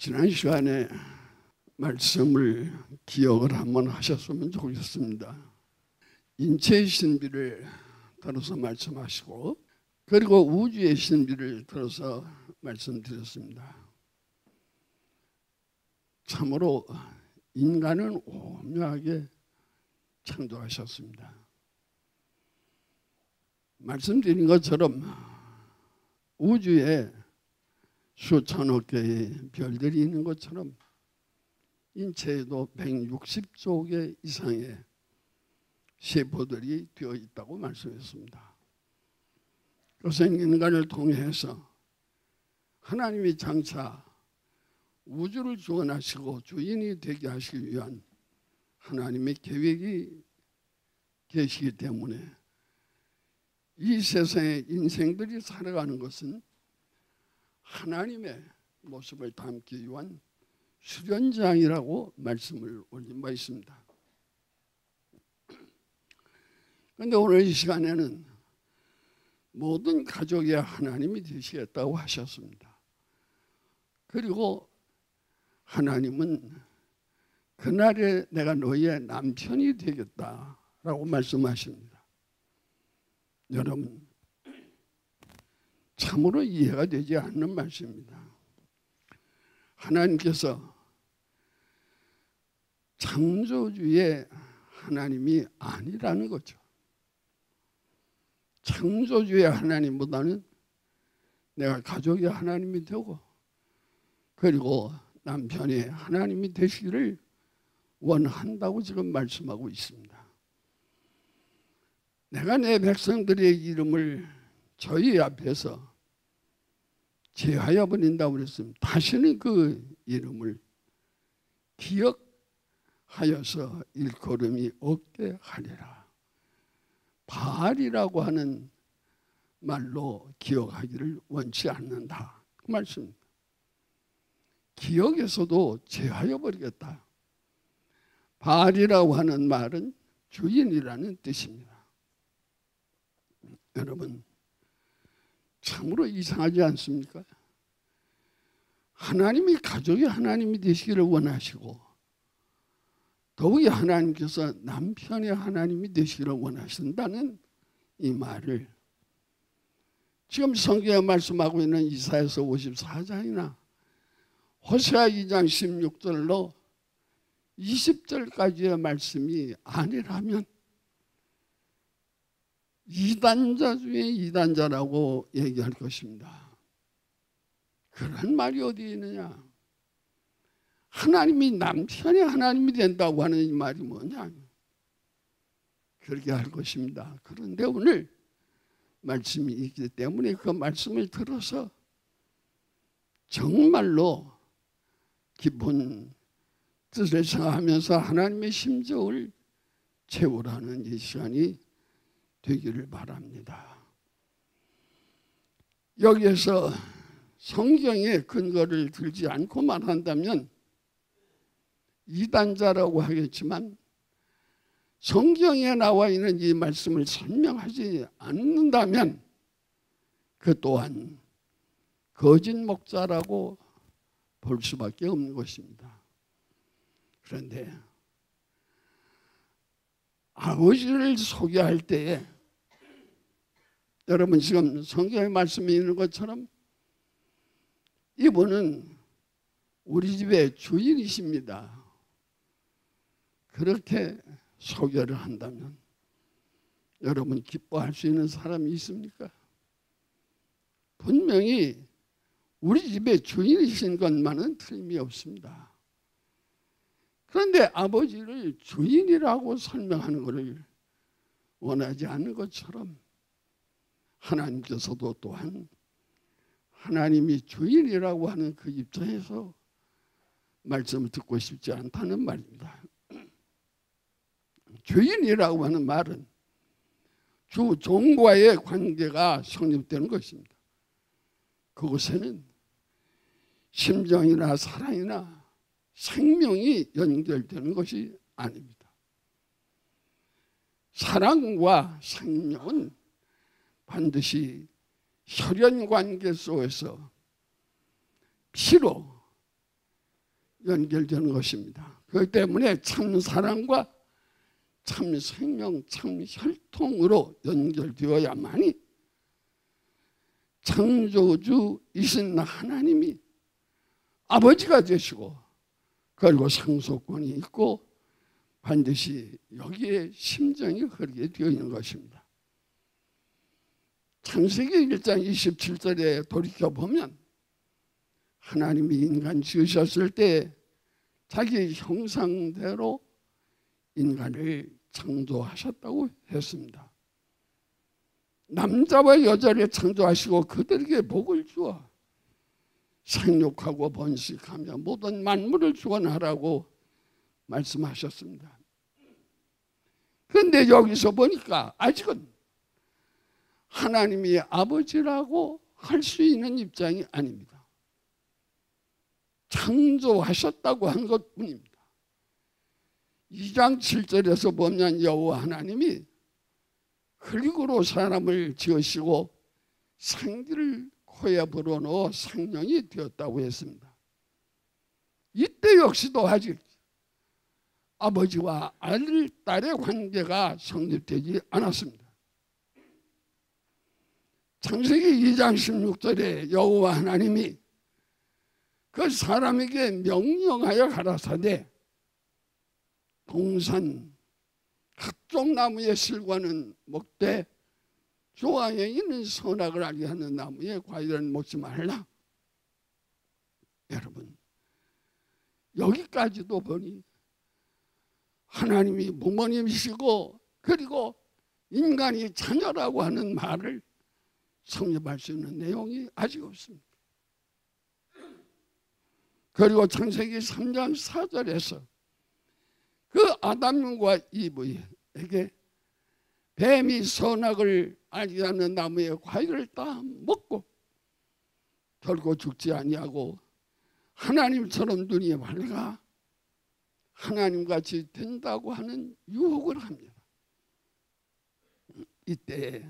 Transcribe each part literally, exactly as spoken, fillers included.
지난 시간에 말씀을 기억을 한번 하셨으면 좋겠습니다. 인체의 신비를 들어서 말씀하시고 그리고 우주의 신비를 들어서 말씀드렸습니다. 참으로 인간은 오묘하게 창조하셨습니다. 말씀드린 것처럼 우주에 수천억 개의 별들이 있는 것처럼 인체에도 백육십조 개 이상의 세포들이 되어 있다고 말씀했습니다. 그래서 인간을 통해서 하나님이 장차 우주를 주관하시고 주인이 되게 하시기 위한 하나님의 계획이 계시기 때문에 이 세상의 인생들이 살아가는 것은 하나님의 모습을 담기 위한 수련장이라고 말씀을 올린 바 있습니다. 그런데 오늘 이 시간에는 모든 가족이 하나님이 되시겠다고 하셨습니다. 그리고 하나님은 그날에 내가 너희의 남편이 되겠다라고 말씀하십니다. 여러분, 참으로 이해가 되지 않는 말씀입니다. 하나님께서 창조주의 하나님이 아니라는 거죠. 창조주의 하나님보다는 내가 가족의 하나님이 되고 그리고 남편이 하나님이 되시기를 원한다고 지금 말씀하고 있습니다. 내가 내 백성들의 이름을 저희 앞에서 제하여 버린다고 그랬습니다. 다시는 그 이름을 기억하여서 일컬음이 없게 하리라. 바알이라고 하는 말로 기억하기를 원치 않는다. 그 말씀입니다. 기억에서도 제하여 버리겠다. 바알이라고 하는 말은 주인이라는 뜻입니다. 여러분, 참으로 이상하지 않습니까? 하나님이 가족이 하나님이 되시기를 원하시고 더욱이 하나님께서 남편의 하나님이 되시기를 원하신다는 이 말을 지금 성경에 말씀하고 있는 이사야서 오십사 장이나 호세아 이 장 십육 절로 이십 절까지의 말씀이 아니라면 이단자 중에 이단자라고 얘기할 것입니다. 그런 말이 어디 있느냐? 하나님이 남편이 하나님이 된다고 하는 이 말이 뭐냐? 그렇게 할 것입니다. 그런데 오늘 말씀이 있기 때문에 그 말씀을 들어서 정말로 깊은 뜻을 생각하면서 하나님의 심정을 채우라는 이 시간이 되기를 바랍니다. 여기에서 성경의 근거를 들지 않고 말한다면 이단자라고 하겠지만 성경에 나와 있는 이 말씀을 설명하지 않는다면 그 또한 거짓 목자라고 볼 수밖에 없는 것입니다. 그런데 아버지를 소개할 때에 여러분 지금 성경의 말씀이 있는 것처럼 이분은 우리 집의 주인이십니다. 그렇게 소개를 한다면 여러분 기뻐할 수 있는 사람이 있습니까? 분명히 우리 집의 주인이신 것만은 틀림이 없습니다. 그런데 아버지를 주인이라고 설명하는 것을 원하지 않는 것처럼 하나님께서도 또한 하나님이 주인이라고 하는 그 입장에서 말씀을 듣고 싶지 않다는 말입니다. 주인이라고 하는 말은 주 종과의 관계가 성립되는 것입니다. 그곳에는 심정이나 사랑이나 생명이 연결되는 것이 아닙니다. 사랑과 생명은 반드시 혈연관계 속에서 피로 연결되는 것입니다. 그렇기 때문에 참 사랑과 참 생명, 참 혈통으로 연결되어야만이 창조주이신 하나님이 아버지가 되시고 그리고 상속권이 있고 반드시 여기에 심정이 흐르게 되어 있는 것입니다. 창세기 일 장 이십칠 절에 돌이켜보면 하나님이 인간 지으셨을 때 자기 형상대로 인간을 창조하셨다고 했습니다. 남자와 여자를 창조하시고 그들에게 복을 주어 생육하고 번식하며 모든 만물을 주관하라고 말씀하셨습니다. 그런데 여기서 보니까 아직은 하나님이 아버지라고 할 수 있는 입장이 아닙니다. 창조하셨다고 한 것뿐입니다. 이 장 칠 절에서 보면 여호와 하나님이 흙으로 사람을 지으시고 생기를 코에 불어넣어 생명이 되었다고 했습니다. 이때 역시도 아직 아버지와 아들, 딸의 관계가 성립되지 않았습니다. 창세기 이 장 십육 절에 여호와 하나님이 그 사람에게 명령하여 가라사대 동산 각종 나무의 실과는 먹되 조항에 있는 선악을 알게 하는 나무의 과일은 먹지 말라. 여러분, 여기까지도 보니 하나님이 부모님이시고 그리고 인간이 자녀라고 하는 말을 성립할 수 있는 내용이 아직 없습니다. 그리고 창세기 삼 장 사 절에서 그 아담과 이브에게 뱀이 선악을 알게 하는 나무의 과일을 다 먹고 결국 죽지 아니하고 하나님처럼 눈이 밝아 하나님같이 된다고 하는 유혹을 합니다. 이때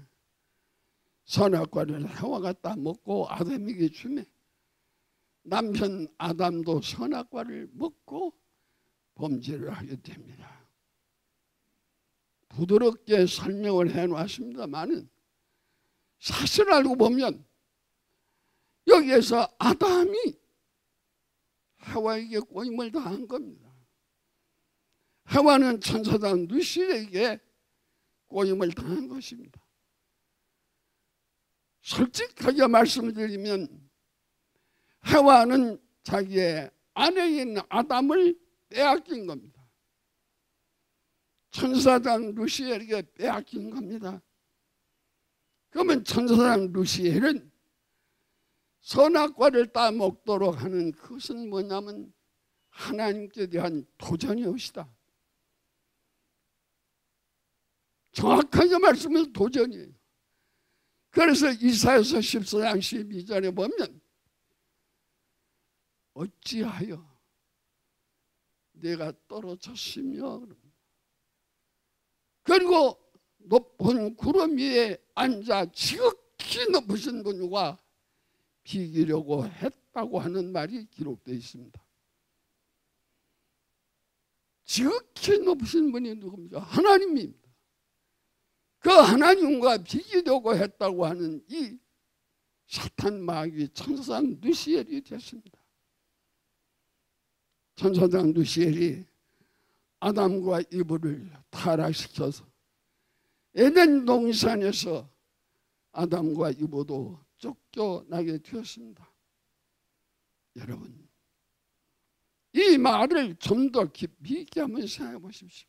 선악과를 하와가 다 먹고 아담에게 주매 남편 아담도 선악과를 먹고 범죄를 하게 됩니다. 부드럽게 설명을 해놓았습니다만은 사실 알고 보면 여기에서 아담이 하와에게 꼬임을 당한 겁니다. 하와는 천사장 루시에게 꼬임을 당한 것입니다. 솔직하게 말씀드리면 하와는 자기의 아내인 아담을 빼앗긴 겁니다. 천사장 루시엘에게 빼앗긴 겁니다. 그러면 천사장 루시엘은 선악과를 따먹도록 하는 그것은 뭐냐면 하나님께 대한 도전이옵시다. 정확하게 말씀해서 도전이에요. 그래서 이사야서 십사 장 십이 절에 보면 어찌하여 내가 떨어졌으며 그리고 높은 구름 위에 앉아 지극히 높으신 분과 비기려고 했다고 하는 말이 기록되어 있습니다. 지극히 높으신 분이 누굽니까? 하나님입니다. 그 하나님과 비기려고 했다고 하는 이 사탄 마귀 천사장 누시엘이 됐습니다. 천사장 누시엘이 아담과 이브를 타락시켜서 에덴 동산에서 아담과 이브도 쫓겨나게 되었습니다. 여러분, 이 말을 좀 더 깊이 있게 한번 생각해 보십시오.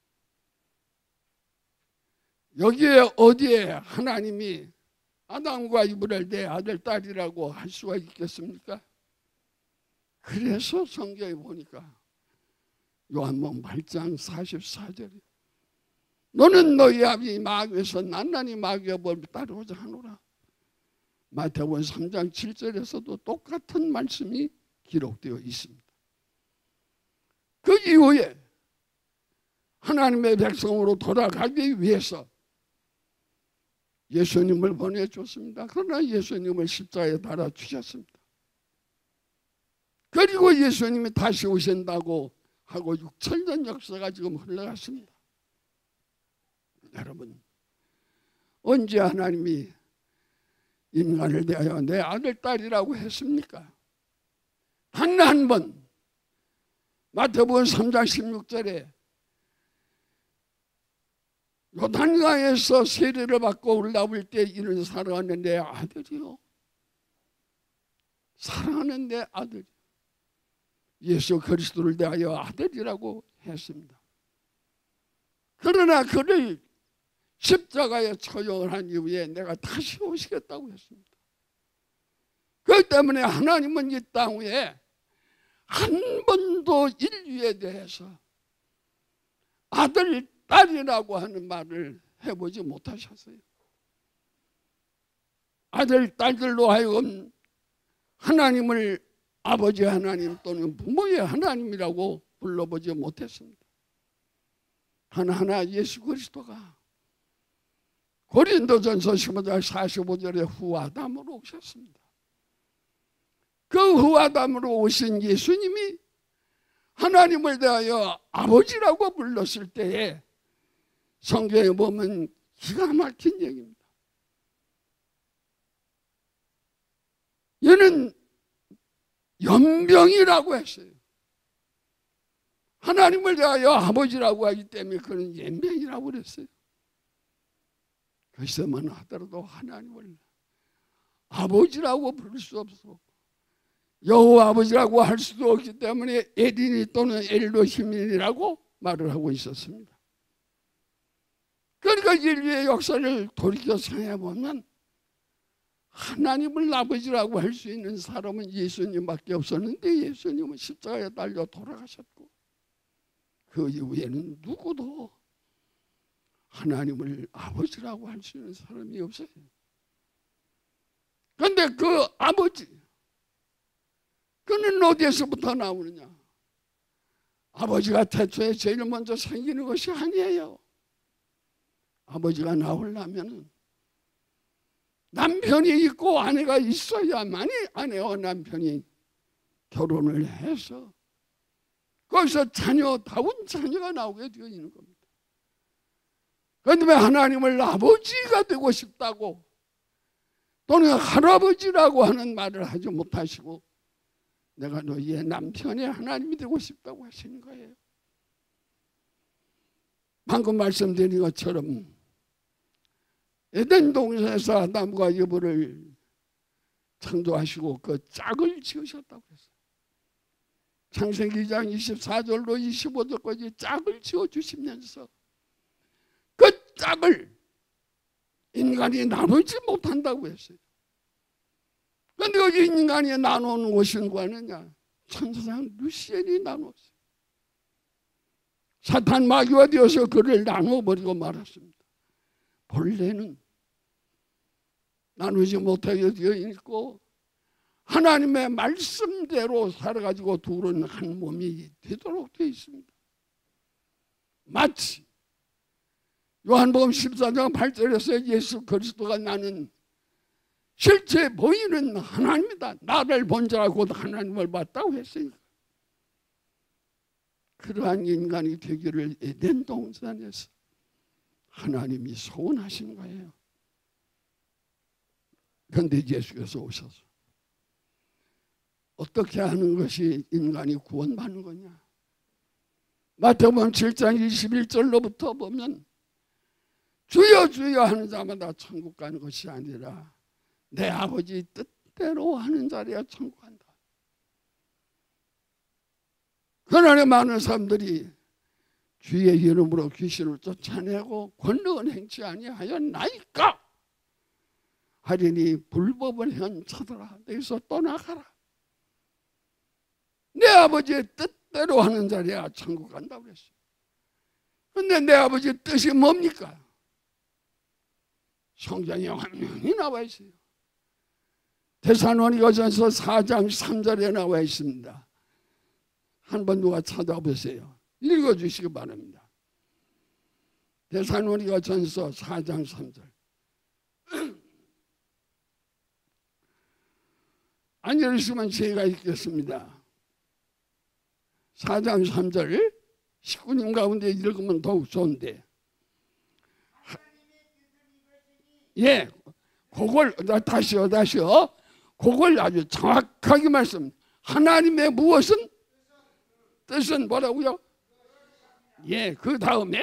여기에 어디에 하나님이 아담과 이브를 내 아들 딸이라고 할 수가 있겠습니까? 그래서 성경에 보니까 요한복음 팔 장 사십사 절에 너는 너희 아비 마귀에서 낱낱이 마귀의 법을 따르고자 하노라. 마태복음 삼 장 칠 절에서도 똑같은 말씀이 기록되어 있습니다. 그 이후에 하나님의 백성으로 돌아가기 위해서 예수님을 보내줬습니다. 그러나 예수님을 십자가에 달아 주셨습니다. 그리고 예수님이 다시 오신다고 하고 육천 년 역사가 지금 흘러갔습니다. 여러분, 언제 하나님이 인간을 대하여 내 아들 딸이라고 했습니까? 단 한 번. 마태복음 삼 장 십육 절에 요단강에서 세례를 받고 올라올 때 이는 사랑하는 내 아들이요, 사랑하는 내 아들, 예수 그리스도를 대하여 아들이라고 했습니다. 그러나 그를 십자가에 처형을 한 이후에 내가 다시 오시겠다고 했습니다. 그렇기 때문에 하나님은 이 땅 위에 한 번도 인류에 대해서 아들, 딸이라고 하는 말을 해보지 못하셨어요. 아들, 딸들로 하여금 하나님을 아버지 하나님 또는 부모의 하나님이라고 불러보지 못했습니다. 하나하나 예수 그리스도가 고린도전서 십오 장 사십오 절에 후아담으로 오셨습니다. 그 후아담으로 오신 예수님이 하나님을 대하여 아버지라고 불렀을 때에 성경에 보면 기가 막힌 얘기입니다. 얘는 연병이라고 했어요. 하나님을 대하여 아버지라고 하기 때문에 그는 연병이라고 그랬어요. 그것만 하더라도 하나님을 아버지라고 부를 수 없어. 여호와 아버지라고 할 수도 없기 때문에 에린이 또는 엘로힘이라고 말을 하고 있었습니다. 그러니까 인류의 역사를 돌이켜 생각해보면 하나님을 아버지라고 할 수 있는 사람은 예수님밖에 없었는데 예수님은 십자가에 달려 돌아가셨고 그 이후에는 누구도 하나님을 아버지라고 할 수 있는 사람이 없어요. 그런데 그 아버지, 그는 어디에서부터 나오느냐? 아버지가 태초에 제일 먼저 생기는 것이 아니에요. 아버지가 나오려면 남편이 있고 아내가 있어야만이 아내와 남편이 결혼을 해서 거기서 자녀다운 자녀가 나오게 되어 있는 겁니다. 그런데 왜 하나님을 아버지가 되고 싶다고 또는 할아버지라고 하는 말을 하지 못하시고 내가 너희의 남편의 하나님이 되고 싶다고 하시는 거예요. 방금 말씀드린 것처럼 에덴 동산에서 아담과 여부를 창조하시고 그 짝을 지으셨다고 했어요. 창세기 이 장 이십사 절로 이십오 절까지 짝을 지어주시면서 그 짝을 인간이 나누지 못한다고 했어요. 그런데 그 인간이 나누는 것이 누구냐? 천사장 루시엘이 나눴어요. 사탄 마귀가 되어서 그를 나눠버리고 말았습니다. 본래는 나누지 못하게 되어 있고 하나님의 말씀대로 살아가지고 둘은 한 몸이 되도록 되어 있습니다. 마치 요한복음 십사 장 팔 절에서 예수 그리스도가 나는 실제 보이는 하나님이다. 나를 본 자가 곧 하나님을 봤다고 했으니까. 그러한 인간이 되기를 에덴 동산에서 하나님이 소원하신 거예요. 그런데 예수께서 오셔서 어떻게 하는 것이 인간이 구원받는 거냐? 마태복음 칠 장 이십일 절로부터 보면 주여 주여 하는 자마다 천국 가는 것이 아니라 내 아버지 뜻대로 하는 자리야 천국 간다. 그날에 많은 사람들이 주의 이름으로 귀신을 쫓아내고 권능은 행치 아니하였나이까 하리니 불법을 한 자들아 내게서 떠나가라. 내 아버지의 뜻대로 하는 자리야 천국 간다고 그랬어요. 그런데 내 아버지의 뜻이 뭡니까? 성경에 분명히 나와 있어요. 데살로니가전서 사 장 삼 절에 나와 있습니다. 한번 누가 찾아보세요. 읽어주시기 바랍니다. 데살로니가전서 사 장 삼 절. 안 읽으시면 제가 읽겠습니다. 사 장 삼 절 식구님 가운데 읽으면 더욱 좋은데. 예, 그걸 다시요 다시요 그걸 아주 정확하게 말씀. 하나님의 무엇은? 뜻은 뭐라고요? 예, 그 다음에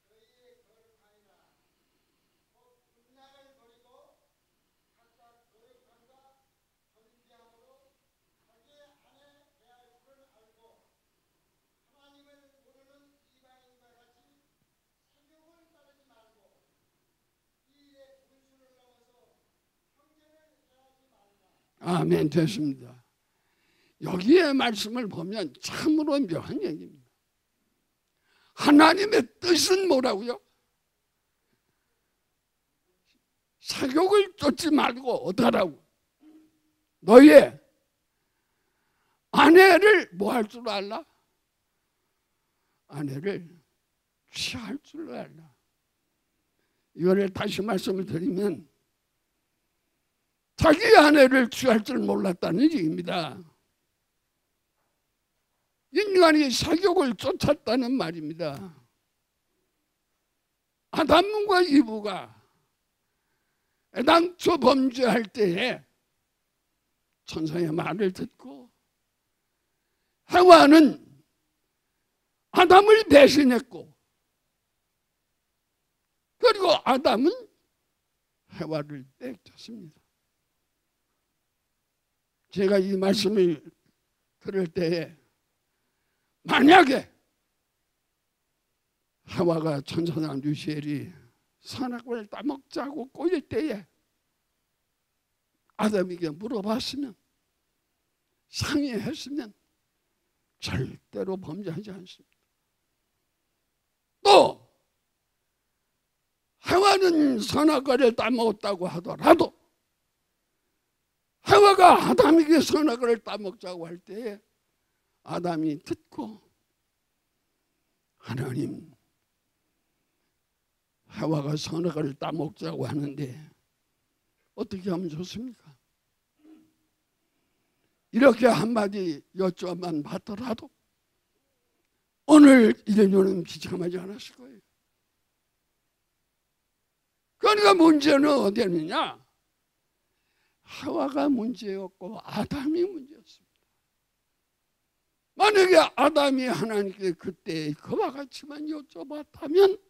아멘. 됐습니다. 여기에 말씀을 보면 참으로 묘한 얘기입니다. 하나님의 뜻은 뭐라고요? 사욕을 쫓지 말고 어떠라고? 너의 아내를 뭐 할 줄 알라? 아내를 취할 줄 알라. 이거를 다시 말씀을 드리면 자기 아내를 취할 줄 몰랐다는 얘기입니다. 인간이 사욕을 쫓았다는 말입니다. 아담과 이브가 애당초 범죄할 때에 천사의 말을 듣고 하와는 아담을 배신했고 그리고 아담은 하와를 뺏겼습니다. 제가 이 말씀을 들을 때에 만약에 하와가 천사장 류시엘이 선악과를 따먹자고 꼬일 때에 아담에게 물어봤으면 상의했으면 절대로 범죄하지 않습니다. 또 하와는 선악과를 따먹었다고 하더라도 하와가 아담에게 선악과를 따먹자고 할 때에 아담이 듣고 하나님 하와가 선악과를 따먹자고 하는데 어떻게 하면 좋습니까? 이렇게 한마디 여쭤만 받더라도 오늘 인류는 비참하지 않았을 거예요. 그러니까 문제는 어디였느냐? 하와가 문제였고 아담이 문제였습니다. 만약에 아담이 하나님께 그때 그와 같이만 여쭤봤다면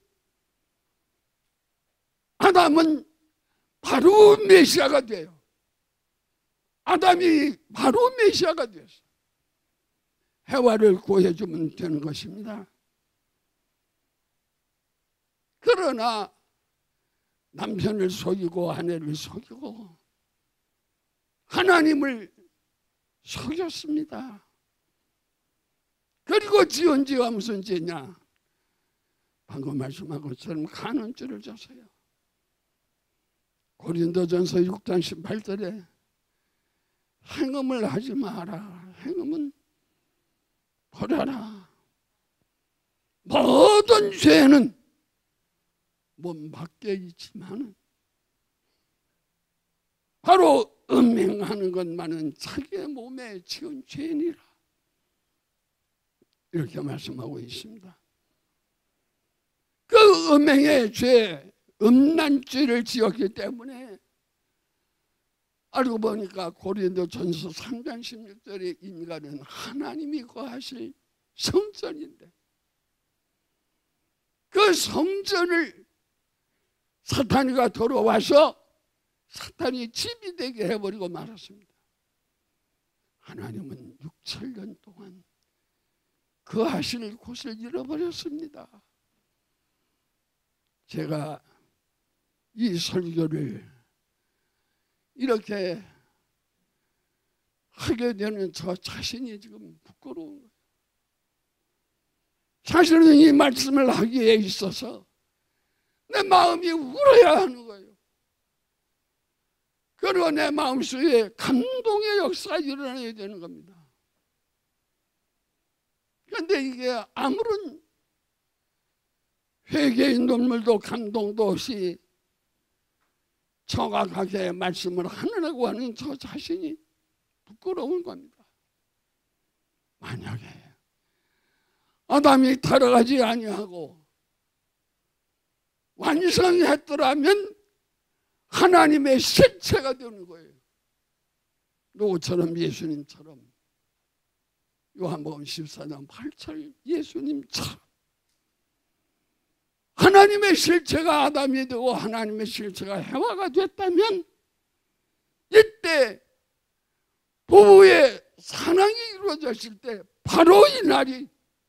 아담은 바로 메시아가 돼요. 아담이 바로 메시아가 되었어요. 해와를 구해주면 되는 것입니다. 그러나 남편을 속이고 아내를 속이고 하나님을 속였습니다. 그리고 지은 죄가 무슨 죄냐? 방금 말씀한 것처럼 간음죄를 졌어요. 고린도전서 육 장 십팔 절에 행음을 하지 마라. 행음은 버려라. 모든 죄는 몸 밖에 있지만 바로 음행하는 것만은 자기의 몸에 지은 죄니라. 이렇게 말씀하고 있습니다. 그 음행의 죄, 음란죄를 지었기 때문에 알고 보니까 고린도전서 삼 장 십육 절에 인간은 하나님이 거하실 성전인데 그 성전을 사탄이가 들어와서 사탄이 집이 되게 해버리고 말았습니다. 하나님은 육천 년 동안 거하실 곳을 잃어버렸습니다. 제가 이 설교를 이렇게 하게 되는 저 자신이 지금 부끄러운 거예요. 사실은 이 말씀을 하기에 있어서 내 마음이 울어야 하는 거예요. 그리고 내 마음속에 감동의 역사가 일어나야 되는 겁니다. 그런데 이게 아무런 회개의 눈물도 감동도 없이 정확하게 말씀을 하느라고 하는 저 자신이 부끄러운 겁니다. 만약에 아담이 타락하지 아니하고 완성했더라면 하나님의 실체가 되는 거예요. 누구처럼? 예수님처럼. 요한복음 십사 장 팔 절 예수님처럼 하나님의 실체가 아담이 되고 하나님의 실체가 해와가 됐다면 이때 부부의 사랑이 이루어졌을 때 바로 이 날이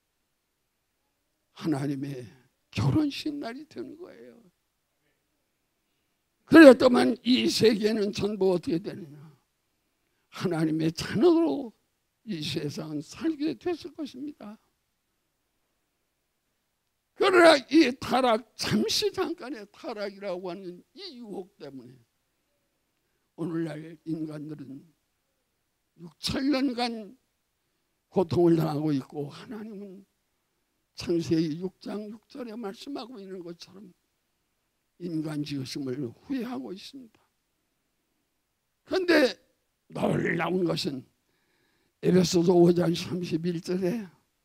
하나님의 결혼식 날이 되는 거예요. 그랬더만 이 세계는 전부 어떻게 되느냐? 하나님의 자녀로 이 세상은 살게 됐을 것입니다. 그러나 이 타락, 잠시 잠깐의 타락이라고 하는 이 유혹 때문에 오늘날 인간들은 육천 년간 고통을 당하고 있고, 하나님은 창세기 육 장 육 절에 말씀하고 있는 것처럼 인간 지으심을 후회하고 있습니다. 그런데 놀라운 것은 에베소서 오 장 삼십일 절에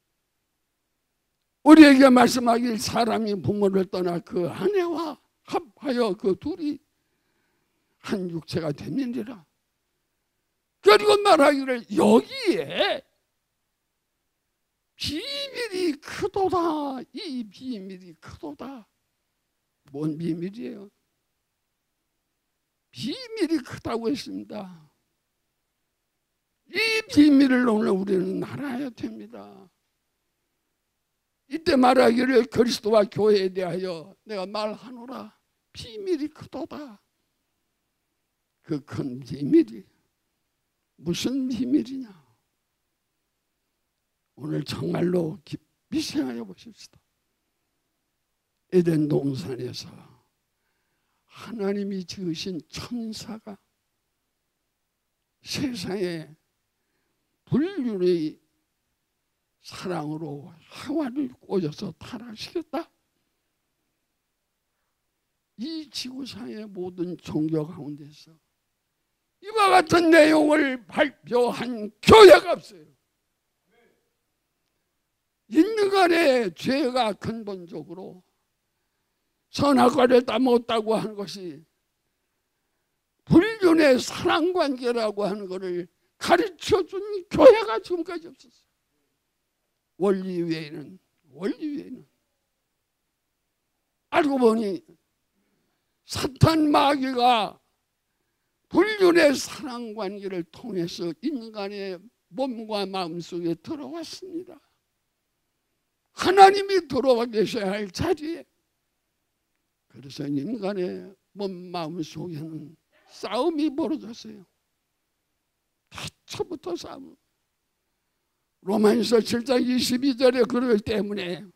우리에게 말씀하길 사람이 부모를 떠나 그 아내와 합하여 그 둘이 한 육체가 되느니라. 그리고 말하기를 여기에 비밀이 크도다. 이 비밀이 크도다. 뭔 비밀이에요? 비밀이 크다고 했습니다. 이 비밀을 오늘 우리는 알아야 됩니다. 이때 말하기를 그리스도와 교회에 대하여 내가 말하노라. 비밀이 크도다. 그 큰 비밀이 무슨 비밀이냐? 오늘 정말로 깊이 생각해 보십시다. 에덴 동산에서 하나님이 지으신 천사가 세상에 불륜의 사랑으로 하와를 꼬여서 타락시켰다. 이 지구상의 모든 종교 가운데서 이와 같은 내용을 발표한 교회가 없어요. 인간의 죄가 근본적으로 선악과를 따먹었다고 하는 것이 불륜의 사랑관계라고 하는 것을 가르쳐준 교회가 지금까지 없었어요. 원리 외에는 원리 외에는 알고 보니 사탄 마귀가 불륜의 사랑관계를 통해서 인간의 몸과 마음속에 들어왔습니다. 하나님이 들어와 계셔야 할 자리에. 그래서 인간의 몸 마음 속에는 싸움이 벌어졌어요. 처부터 싸움. 로마서 칠 장 이십이 절에 그러기 때문에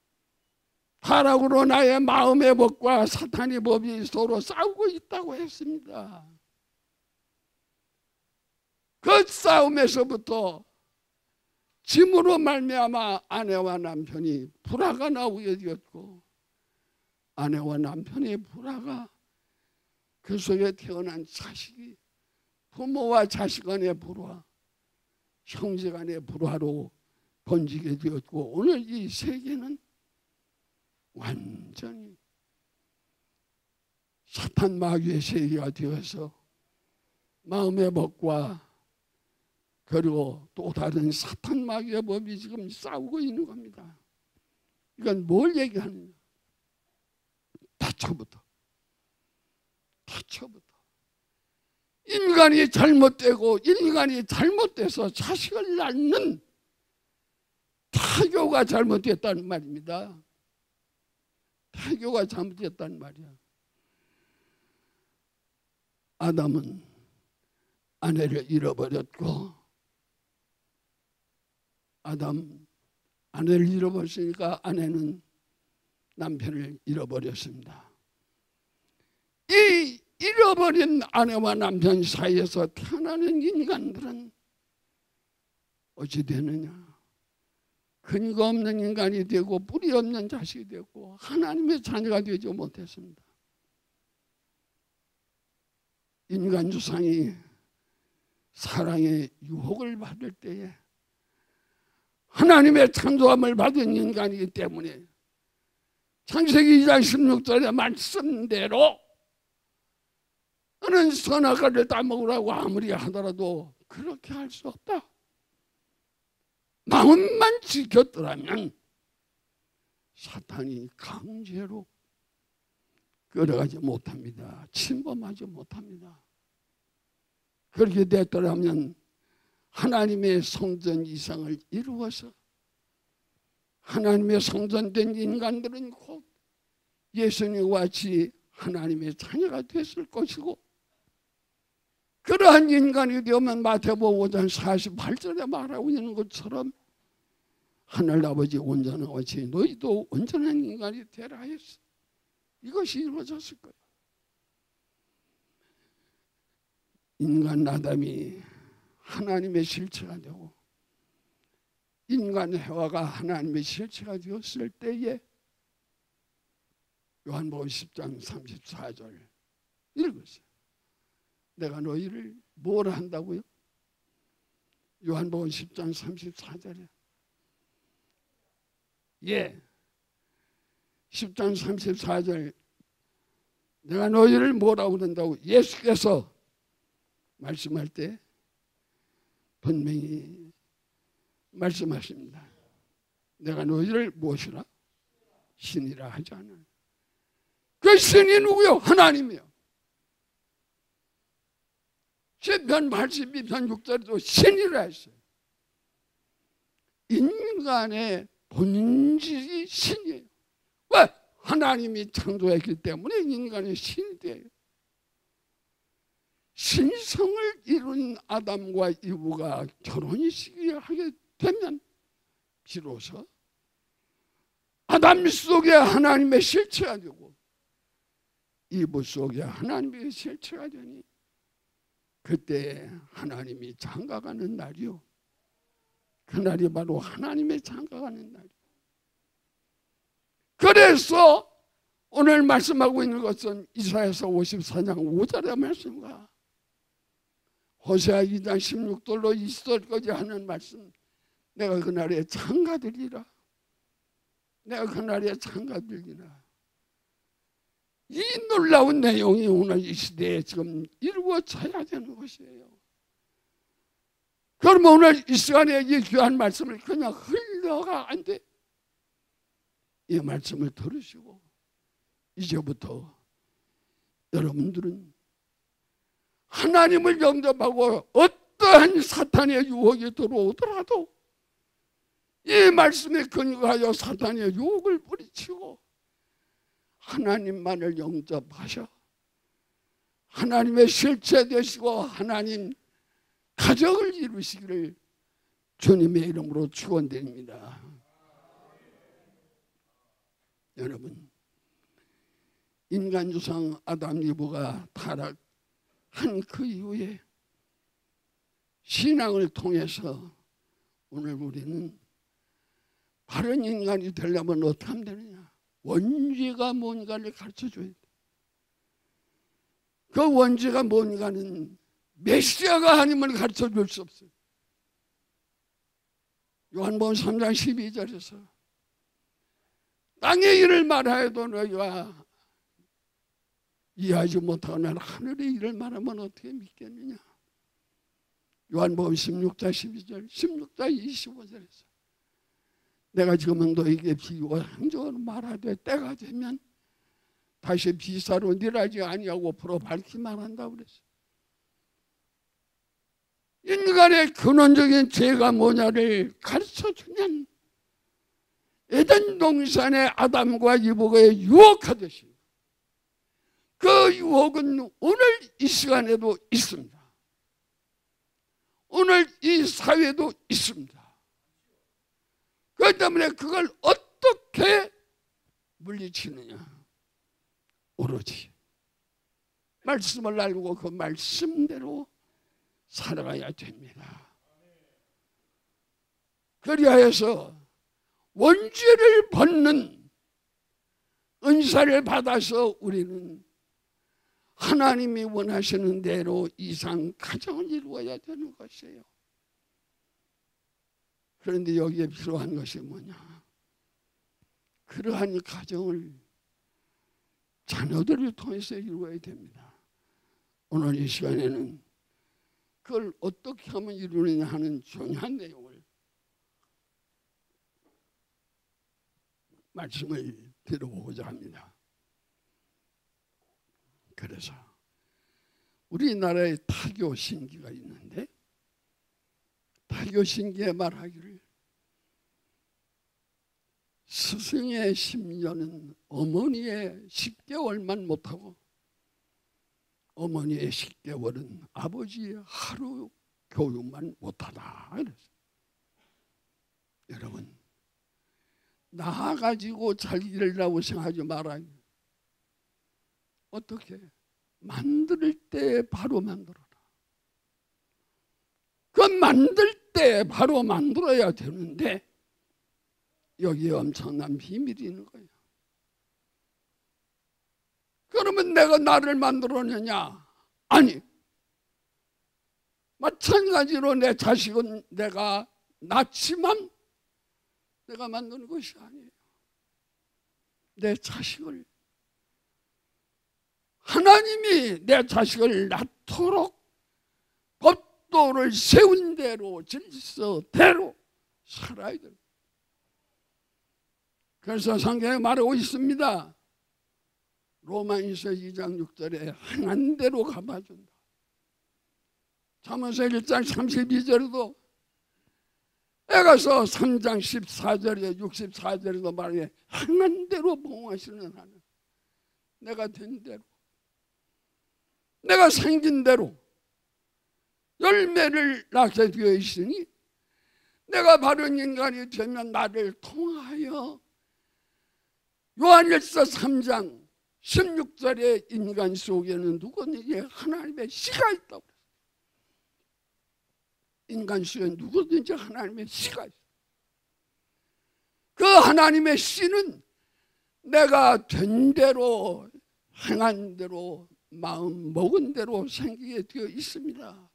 타락으로 나의 마음의 법과 사탄의 법이 서로 싸우고 있다고 했습니다. 그 싸움에서부터 짐으로 말미암아 아내와 남편이 불화가 나오게 되었고, 아내와 남편의 불화가 그 속에 태어난 자식이 부모와 자식 간의 불화, 형제 간의 불화로 번지게 되었고, 오늘 이 세계는 완전히 사탄 마귀의 세계가 되어서 마음의 법과 그리고 또 다른 사탄 마귀의 법이 지금 싸우고 있는 겁니다. 이건 뭘 얘기하느냐? 태초부터 태초부터 인간이 잘못되고 인간이 잘못돼서 자식을 낳는 태교가 잘못됐다는 말입니다. 태교가 잘못됐다는 말이야. 아담은 아내를 잃어버렸고, 아담 아내를 잃어버렸으니까 아내는 남편을 잃어버렸습니다. 이 잃어버린 아내와 남편 사이에서 태어나는 인간들은 어찌 되느냐? 근거 없는 인간이 되고 뿌리 없는 자식이 되고 하나님의 자녀가 되지 못했습니다. 인간 조상이 사랑의 유혹을 받을 때에 하나님의 창조함을 받은 인간이기 때문에 창세기 이 장 십육 절의 말씀대로 너는 선악과를 따먹으라고 아무리 하더라도 그렇게 할 수 없다. 마음만 지켰더라면 사탄이 강제로 끌어가지 못합니다. 침범하지 못합니다. 그렇게 됐더라면 하나님의 성전 이상을 이루어서 하나님의 성전된 인간들은 곧 예수님과 같이 하나님의 자녀가 됐을 것이고, 그러한 인간이 되면 마태복음 오 장 사십팔 절에 말하고 있는 것처럼 하늘아버지 온전한 것이 너희도 온전한 인간이 되라 했어. 이것이 이루어졌을 거예요. 인간 아담이 하나님의 실체가 되고 인간 해와가 하나님의 실체가 되었을 때에 요한복음 십 장 삼십사 절 읽으세요. 내가 너희를 뭐라 한다고요? 요한복음 십 장 삼십사 절에 예, 십 장 삼십사 절 내가 너희를 뭐라고 그런다고 예수께서 말씀할 때 분명히 말씀하십니다. 내가 너희를 무엇이라? 신이라 하지 않아요. 그 신이 누구요? 하나님이요. 시편 팔십이 편 육 절에도 신이라 했어요. 인간의 본질이 신이에요. 왜? 하나님이 창조했기 때문에 인간의 신이 돼요. 신성을 이룬 아담과 이브가 결혼식을 하게 되면 비로소 아담 속에 하나님의 실체가 되고 이브 속에 하나님의 실체가 되니 그때 하나님이 장가가는 날이요. 그날이 바로 하나님의 장가가는 날이요. 그래서 오늘 말씀하고 있는 것은 이사야서 오십사 장 오 절의 말씀과 호세아 이 장 십육 절로 이십 절까지 하는 말씀. 내가 그날에 장가들리라. 내가 그날에 장가들리라. 이 놀라운 내용이 오늘 이 시대에 지금 이루어져야 되는 것이에요. 그러면 오늘 이 시간에 이 귀한 말씀을 그냥 흘려가 안 돼. 이 말씀을 들으시고 이제부터 여러분들은 하나님을 영접하고 어떠한 사탄의 유혹이 들어오더라도 이 말씀에 근거하여 사탄의 유혹을 뿌리치고 하나님만을 영접하셔 하나님의 실체 되시고 하나님 가정을 이루시기를 주님의 이름으로 축원드립니다. 여러분, 인간조상 아담 이브가 타락한 그 이후에 신앙을 통해서 오늘 우리는 바른 인간이 되려면 어떻게 하면 되느냐? 원죄가 뭔가를 가르쳐줘야 돼. 그 원죄가 뭔가는 메시아가 아니면 가르쳐줄 수 없어요. 요한복음 삼 장 십이 절에서 땅의 일을 말하여도 너희가 이해하지 못하거나 하늘의 일을 말하면 어떻게 믿겠느냐. 요한복음 십육 장 십이 절 십육 장 이십오 절에서 내가 지금은 너에게 비유와 행적으로 말하되 때가 되면 다시 비사로 니라지 아니하고 풀어 밝히 말한다고 그랬어요. 인간의 근원적인 죄가 뭐냐를 가르쳐주면 에덴 동산의 아담과 이브가 유혹하듯이 그 유혹은 오늘 이 시간에도 있습니다. 오늘 이 사회도 있습니다. 그렇기 때문에 그걸 어떻게 물리치느냐? 오로지 말씀을 알고 그 말씀대로 살아가야 됩니다. 그리하여서 원죄를 벗는 은사를 받아서 우리는 하나님이 원하시는 대로 이상 가정을 이루어야 되는 것이에요. 그런데 여기에 필요한 것이 뭐냐? 그러한 가정을 자녀들을 통해서 이루어야 됩니다. 오늘 이 시간에는 그걸 어떻게 하면 이루느냐 하는 중요한 내용을 말씀을 드려보고자 합니다. 그래서 우리나라에 타교 신기가 있는데, 타교 신기에 말하기를 스승의 심려는 어머니의 십 개월만 못하고 어머니의 십 개월은 아버지의 하루 교육만 못하다. 그랬어요. 여러분, 나가지고 잘 이르려고 생각하지 말아요. 어떻게? 만들 때 바로 만들어라. 그 만들 때 바로 만들어야 되는데 여기에 엄청난 비밀이 있는 거예요. 그러면 내가 나를 만들어내냐? 아니, 마찬가지로 내 자식은 내가 낳지만 내가 만드는 것이 아니에요. 내 자식을, 하나님이 내 자식을 낳도록 법도를 세운 대로 질서대로 살아야 돼요. 그래서 성경에 말하고 있습니다. 로마인서 이 장 육 절에 행한 대로 갚아준다. 잠언서 일 장 삼십이 절에도, 에가서 삼 장 십사 절에 육십사 절에도 말해 행한 대로 보응하시는 하나님. 내가 된 대로, 내가 생긴 대로 열매를 낳게 되어 있으니 내가 바른 인간이 되면 나를 통하여 요한일서 삼 장 십육 절에 인간 속에는 누구든지 하나님의 씨가 있다고 그랬어요. 인간 속에 누구든지 하나님의 씨가 있어요. 그 하나님의 씨는 내가 된 대로, 행한 대로, 마음 먹은 대로 생기게 되어 있습니다.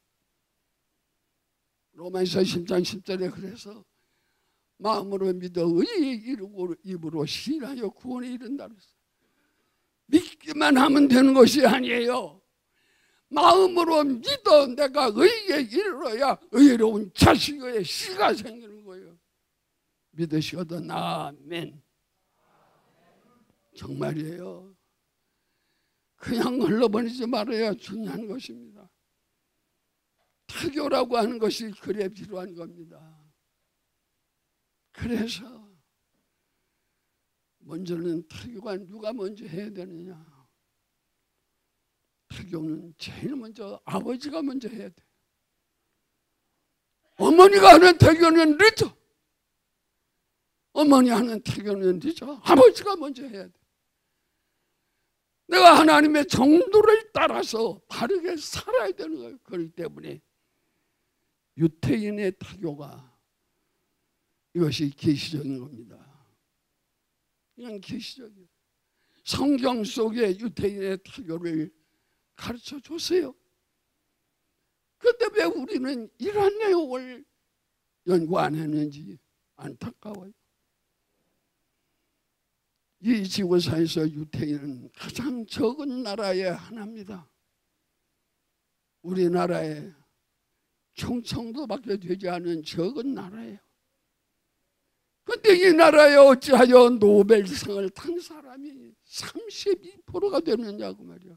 로마서 십 장 십 절에 그래서 마음으로 믿어 의에 이르고 입으로 시인하여 구원에 이른다 그랬어요. 믿기만 하면 되는 것이 아니에요. 마음으로 믿어 내가 의에 이르러야 의로운 자식의 씨가 생기는 거예요. 믿으시거든. 아멘. 정말이에요. 그냥 흘러버리지 말아야 중요한 것입니다. 타교라고 하는 것이 그래 필요한 겁니다. 그래서 먼저는 타교가 누가 먼저 해야 되느냐? 타교는 제일 먼저 아버지가 먼저 해야 돼. 어머니가 하는 타교는 늦어. 어머니 하는 타교는 늦어. 아버지가 먼저 해야 돼. 내가 하나님의 정도를 따라서 바르게 살아야 되는 거예요. 그렇기 때문에 유태인의 타교가 이것이 계시적인 겁니다. 이건 계시적이에요. 성경 속에 유태인의 타교를 가르쳐 줬어요. 그런데 왜 우리는 이런 내용을 연구 안 했는지 안타까워요. 이 지구상에서 유태인은 가장 적은 나라의 하나입니다. 우리나라에 충청도밖에 되지 않은 적은 나라예요. 그런데 이 나라에 어찌하여 노벨상을 탄 사람이 삼십이 퍼센트가 되느냐고 말이야.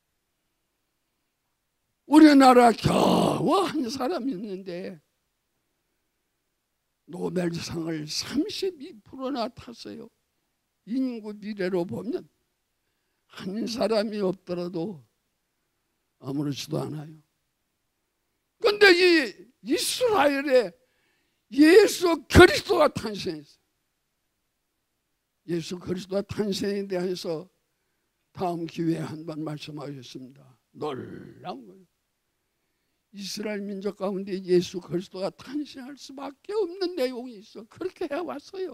우리나라 겨우 한 사람 있는데 노벨상을 삼십이 퍼센트나 탔어요. 인구 비례로 보면 한 사람이 없더라도 아무렇지도 않아요. 그런데 이 이스라엘에 예수 그리스도가 탄생했어요. 예수 그리스도가 탄생에 대해서 다음 기회에 한번 말씀하셨습니다. 놀라운 거예요. 이스라엘 민족 가운데 예수 그리스도가 탄생할 수밖에 없는 내용이 있어. 그렇게 해왔어요.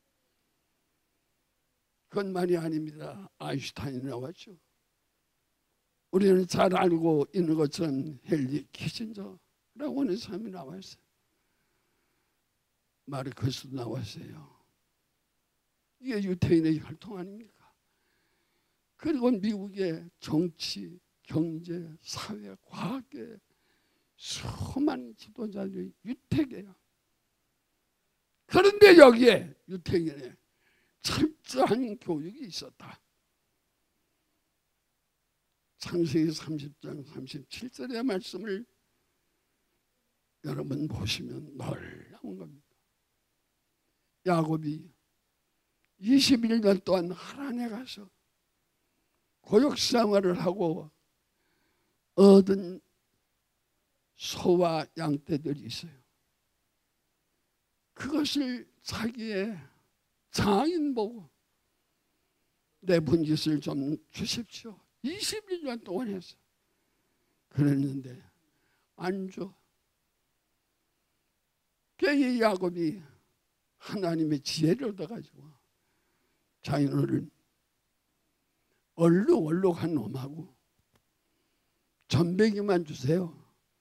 그것만이 아닙니다. 아인슈타인이 나왔죠. 우리는 잘 알고 있는 것처럼 헨리 키신저라고 하는 사람이 나왔어요. 말이 거기서 나왔어요. 이게 유태인의 혈통 아닙니까? 그리고 미국의 정치, 경제, 사회, 과학계 수많은 지도자들이 유태계야. 그런데 여기에 유태인의 철저한 교육이 있었다. 창세기 삼십 장 삼십칠 절의 말씀을 여러분 보시면 놀라운 겁니다. 야곱이 이십일 년 동안 하란에 가서 고육 생활을 하고 얻은 소와 양떼들이 있어요. 그것을 자기의 장인 보고 내 분깃을 좀 주십시오. 이십일 년 동안 했어. 그랬는데 안 줘. 이 야곱이 하나님의 지혜를 얻어가지고 자기는 얼룩얼룩한 놈하고 전배기만 주세요.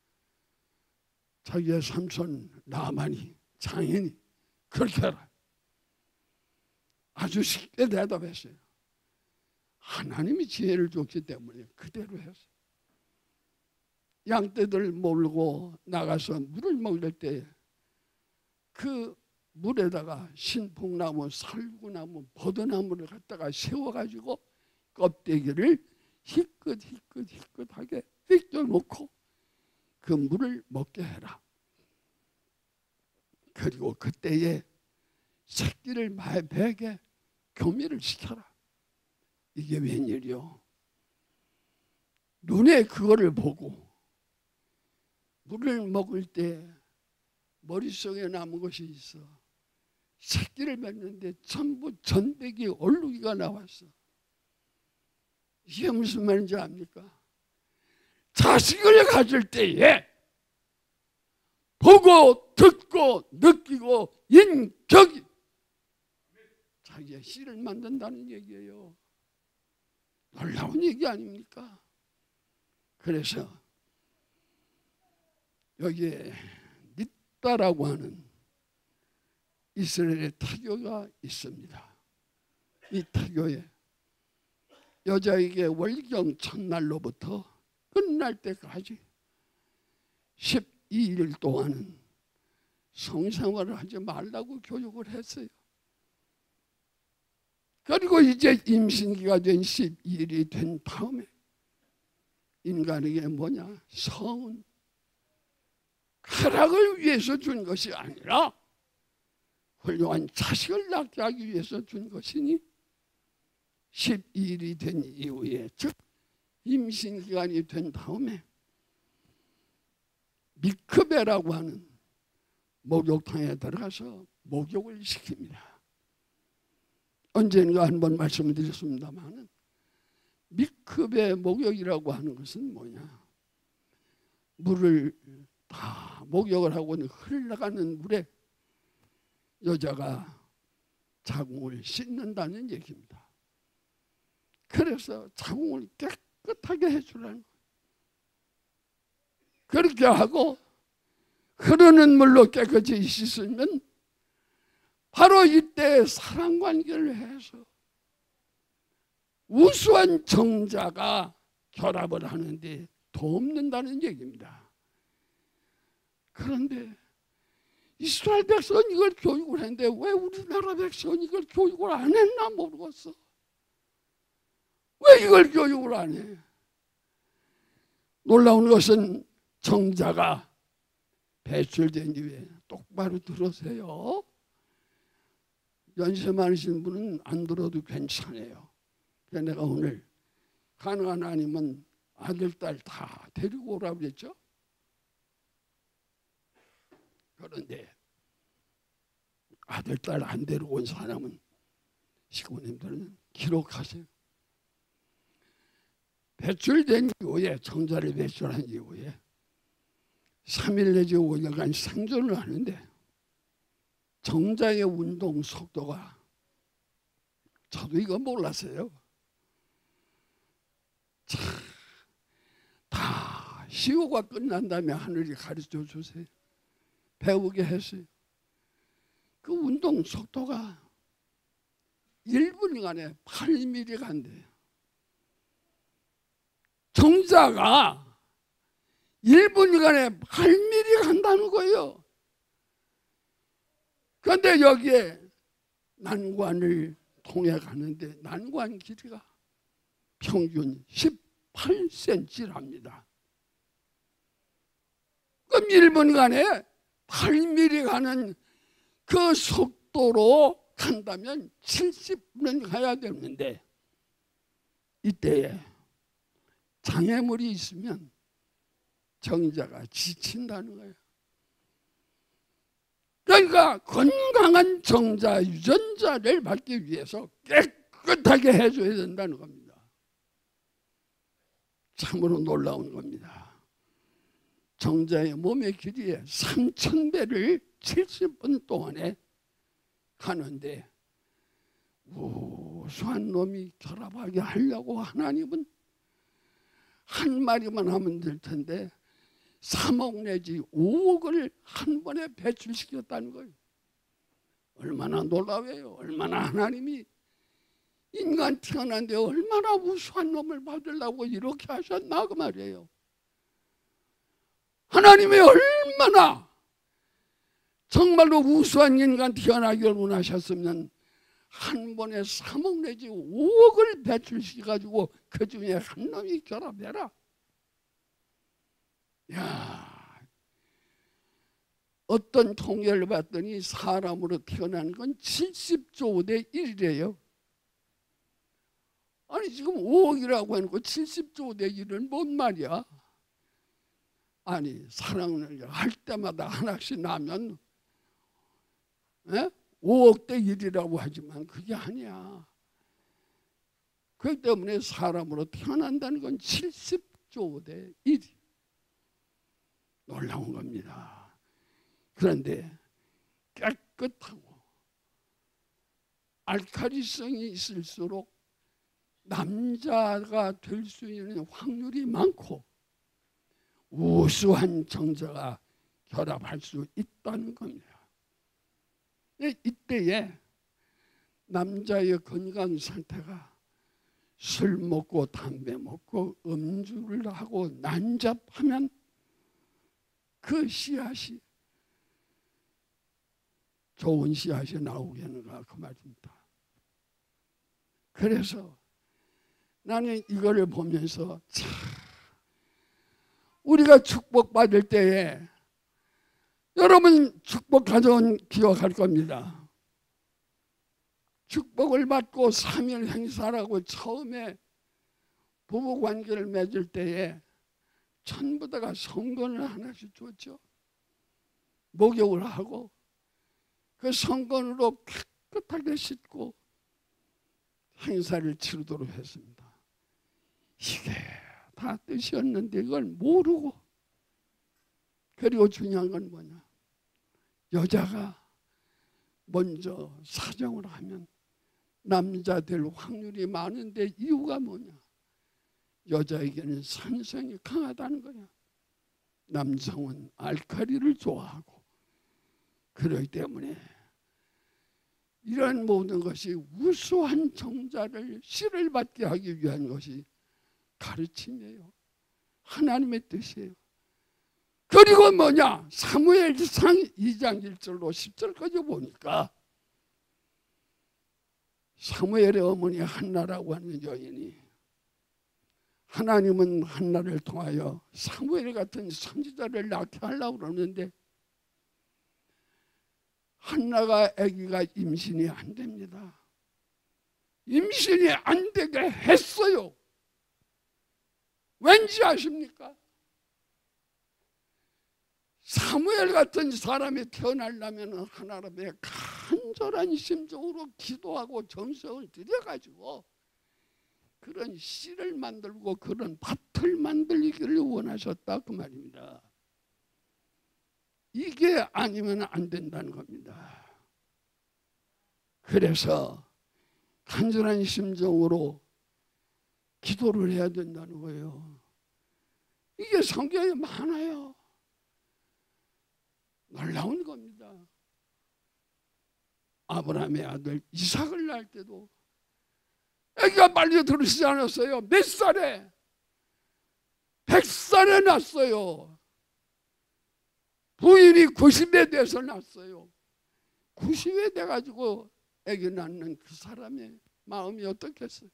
자기의 삼손 나만이 장인이 그렇게 하라. 아주 쉽게 대답했어요. 하나님이 지혜를 줬기 때문에 그대로 했어요. 양떼들 몰고 나가서 물을 먹을 때 그 물에다가 신풍나무, 살구나무, 버드나무를 갖다가 세워가지고 껍데기를 희끗 희끗 희끗하게 휘겨놓고 그 물을 먹게 해라. 그리고 그때에 새끼를 배에게 교미를 시켜라. 이게 웬일이요? 눈에 그거를 보고 물을 먹을 때 머릿속에 남은 것이 있어. 새끼를 맺는데 전부 전백이 얼룩이가 나왔어. 이게 무슨 말인지 압니까? 자식을 가질 때에 보고 듣고 느끼고 인격이 자기의 씨를 만든다는 얘기예요. 놀라운 얘기 아닙니까? 그래서 여기에 닛다라고 하는 이스라엘의 태교가 있습니다. 이 태교에 여자에게 월경 첫날로부터 끝날 때까지 십이 일 동안은 성생활을 하지 말라고 교육을 했어요. 그리고 이제 임신기가 된 십이 일이 된 다음에 인간에게 뭐냐? 성은 쾌락을 위해서 준 것이 아니라 훌륭한 자식을 낳게 하기 위해서 준 것이니 십이 일이 된 이후에, 즉 임신기간이 된 다음에 미크베라고 하는 목욕탕에 들어가서 목욕을 시킵니다. 언젠가 한번 말씀을 드렸습니다만 미크베 목욕이라고 하는 것은 뭐냐? 물을 다 목욕을 하고 흘러가는 물에 여자가 자궁을 씻는다는 얘기입니다. 그래서 자궁을 깨끗하게 해주라는 거예요. 그렇게 하고 흐르는 물로 깨끗이 씻으면 바로 이때 사랑관계를 해서 우수한 정자가 결합을 하는데 돕는다는 얘기입니다. 그런데 이스라엘 백성은 이걸 교육을 했는데 왜 우리나라 백성은 이걸 교육을 안 했나 모르겠어. 왜 이걸 교육을 안 해? 놀라운 것은 정자가 배출된 이후에 똑바로 들으세요. 연세 많으신 분은 안 들어도 괜찮아요. 그래서 내가 오늘 가능한 아니면 아들, 딸 다 데리고 오라고 그랬죠. 그런데 아들, 딸 안 데리고 온 사람은 식구님들은 기록하세요. 배출된 이후에, 정자를 배출한 이후에 삼 일 내지 오 일간 생존을 하는데 정자의 운동 속도가, 저도 이거 몰랐어요. 참, 다 시호가 끝난 다음에 하늘이 가르쳐 주세요. 배우게 했어요. 그 운동 속도가 일 분간에 팔 밀리미터가 간대요. 정자가 일 분간에 팔 밀리미터가 간다는 거예요. 그런데 여기에 난관을 통해 가는데 난관 길이가 평균 십팔 센티미터랍니다. 그럼 일 분간에 팔 밀리미터 가는 그 속도로 간다면 칠십 분은 가야 되는데 이때에 장애물이 있으면 정자가 지친다는 거예요. 그러니까 건강한 정자 유전자를 받기 위해서 깨끗하게 해줘야 된다는 겁니다. 참으로 놀라운 겁니다. 정자의 몸의 길이에 삼천 배를 칠십 분 동안에 가는데 우수한 놈이 결합하게 하려고 하나님은 한 마리만 하면 될 텐데 삼억 내지 오억을 한 번에 배출시켰다는 거예요. 얼마나 놀라워요. 얼마나 하나님이 인간 태어난데 얼마나 우수한 놈을 받으려고 이렇게 하셨나 그 말이에요. 하나님이 얼마나 정말로 우수한 인간 태어나기를 원하셨으면 한 번에 삼억 내지 오억을 배출시켜가지고 그 중에 한 놈이 결합해라. 야, 어떤 통계를 봤더니 사람으로 태어난 건 칠십조 대 일이래요. 아니 지금 오억이라고 해놓고 칠십조 대 일은 뭔 말이야? 아니 사랑을 할 때마다 하나씩 나면 에? 오억 대 일이라고 하지만 그게 아니야. 그렇기 때문에 사람으로 태어난다는 건 칠십조 대 일. 놀라운 겁니다. 그런데 깨끗하고 알칼리성이 있을수록 남자가 될 수 있는 확률이 많고 우수한 정자가 결합할 수 있다는 겁니다. 이때에 남자의 건강 상태가 술 먹고 담배 먹고 음주를 하고 난잡하면 그 씨앗이 좋은 씨앗이 나오겠는가 그 말입니다. 그래서 나는 이거를 보면서 참 우리가 축복받을 때에 여러분 축복 가져온 기억할 겁니다. 축복을 받고 삼일 행사라고 처음에 부부관계를 맺을 때에 전부 다가 성건을 하나씩 줬죠. 목욕을 하고 그 성건으로 깨끗하게 씻고 행사를 치르도록 했습니다. 이게 다 뜻이었는데 이걸 모르고, 그리고 중요한 건 뭐냐, 여자가 먼저 사정을 하면 남자 될 확률이 많은데 이유가 뭐냐, 여자에게는 산성이 강하다는 거야. 남성은 알칼리를 좋아하고, 그렇기 때문에 이런 모든 것이 우수한 정자를 씨를 받게 하기 위한 것이 가르침이에요. 하나님의 뜻이에요. 그리고 뭐냐, 사무엘상 이 장 일 절로 십 절까지 보니까 사무엘의 어머니 한나라고 하는 여인이, 하나님은 한나를 통하여 사무엘 같은 선지자를 낳게 하려고 그러는데 한나가 아기가 임신이 안 됩니다. 임신이 안 되게 했어요. 왠지 아십니까? 사무엘 같은 사람이 태어나려면 하나님의 간절한 심정으로 기도하고 정성을 들여가지고 그런 씨를 만들고 그런 밭을 만들기를 원하셨다 그 말입니다. 이게 아니면 안 된다는 겁니다. 그래서 간절한 심정으로 기도를 해야 된다는 거예요. 이게 성경에 많아요. 놀라운 겁니다. 아브라함의 아들 이삭을 낳을 때도 아기가 빨리 들으시지 않았어요. 몇 살에? 백 살에 낳았어요. 부인이 구십에 돼서 낳았어요. 구십에 돼가지고 아기 낳는 그 사람의 마음이 어떻겠어요?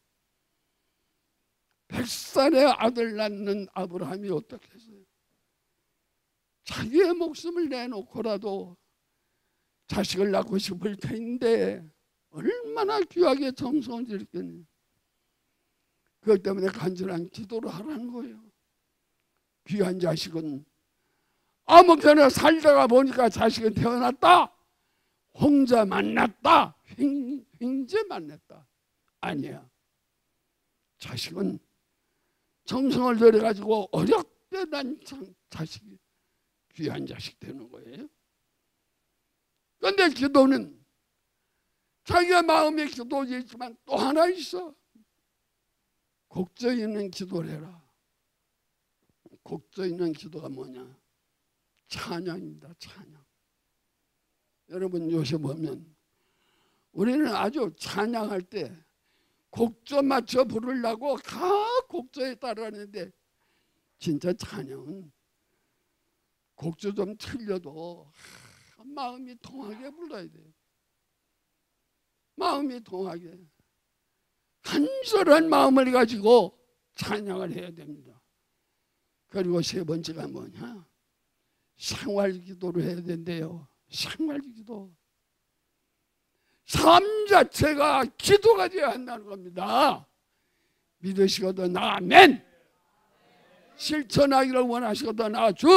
백 살에 아들 낳는 아브라함이 어떻겠어요? 자기의 목숨을 내놓고라도 자식을 낳고 싶을 텐데 얼마나 귀하게 정성을 들였겠니. 그것 때문에 간절한 기도를 하라는 거예요. 귀한 자식은 아무렇게나 살다가 보니까 자식은 태어났다, 홍자 만났다, 횡, 횡재 만났다. 아니야. 자식은 정성을 들여가지고 어렵게 난 자식이 귀한 자식 되는 거예요. 그런데 기도는 자기가 마음의 기도도 있지만 또 하나 있어. 곡조 있는 기도를 해라. 곡조 있는 기도가 뭐냐? 찬양입니다. 찬양. 여러분 요새 보면 우리는 아주 찬양할 때 곡조 맞춰 부르려고 각 곡조에 따라하는데 진짜 찬양은 곡조 좀 틀려도 마음이 통하게 불러야 돼요. 마음이 통하게 간절한 마음을 가지고 찬양을 해야 됩니다. 그리고 세 번째가 뭐냐? 생활기도를 해야 된대요. 생활기도. 삶 자체가 기도가 되어야 한다는 겁니다. 믿으시거든 아멘. 실천하기를 원하시거든 아주.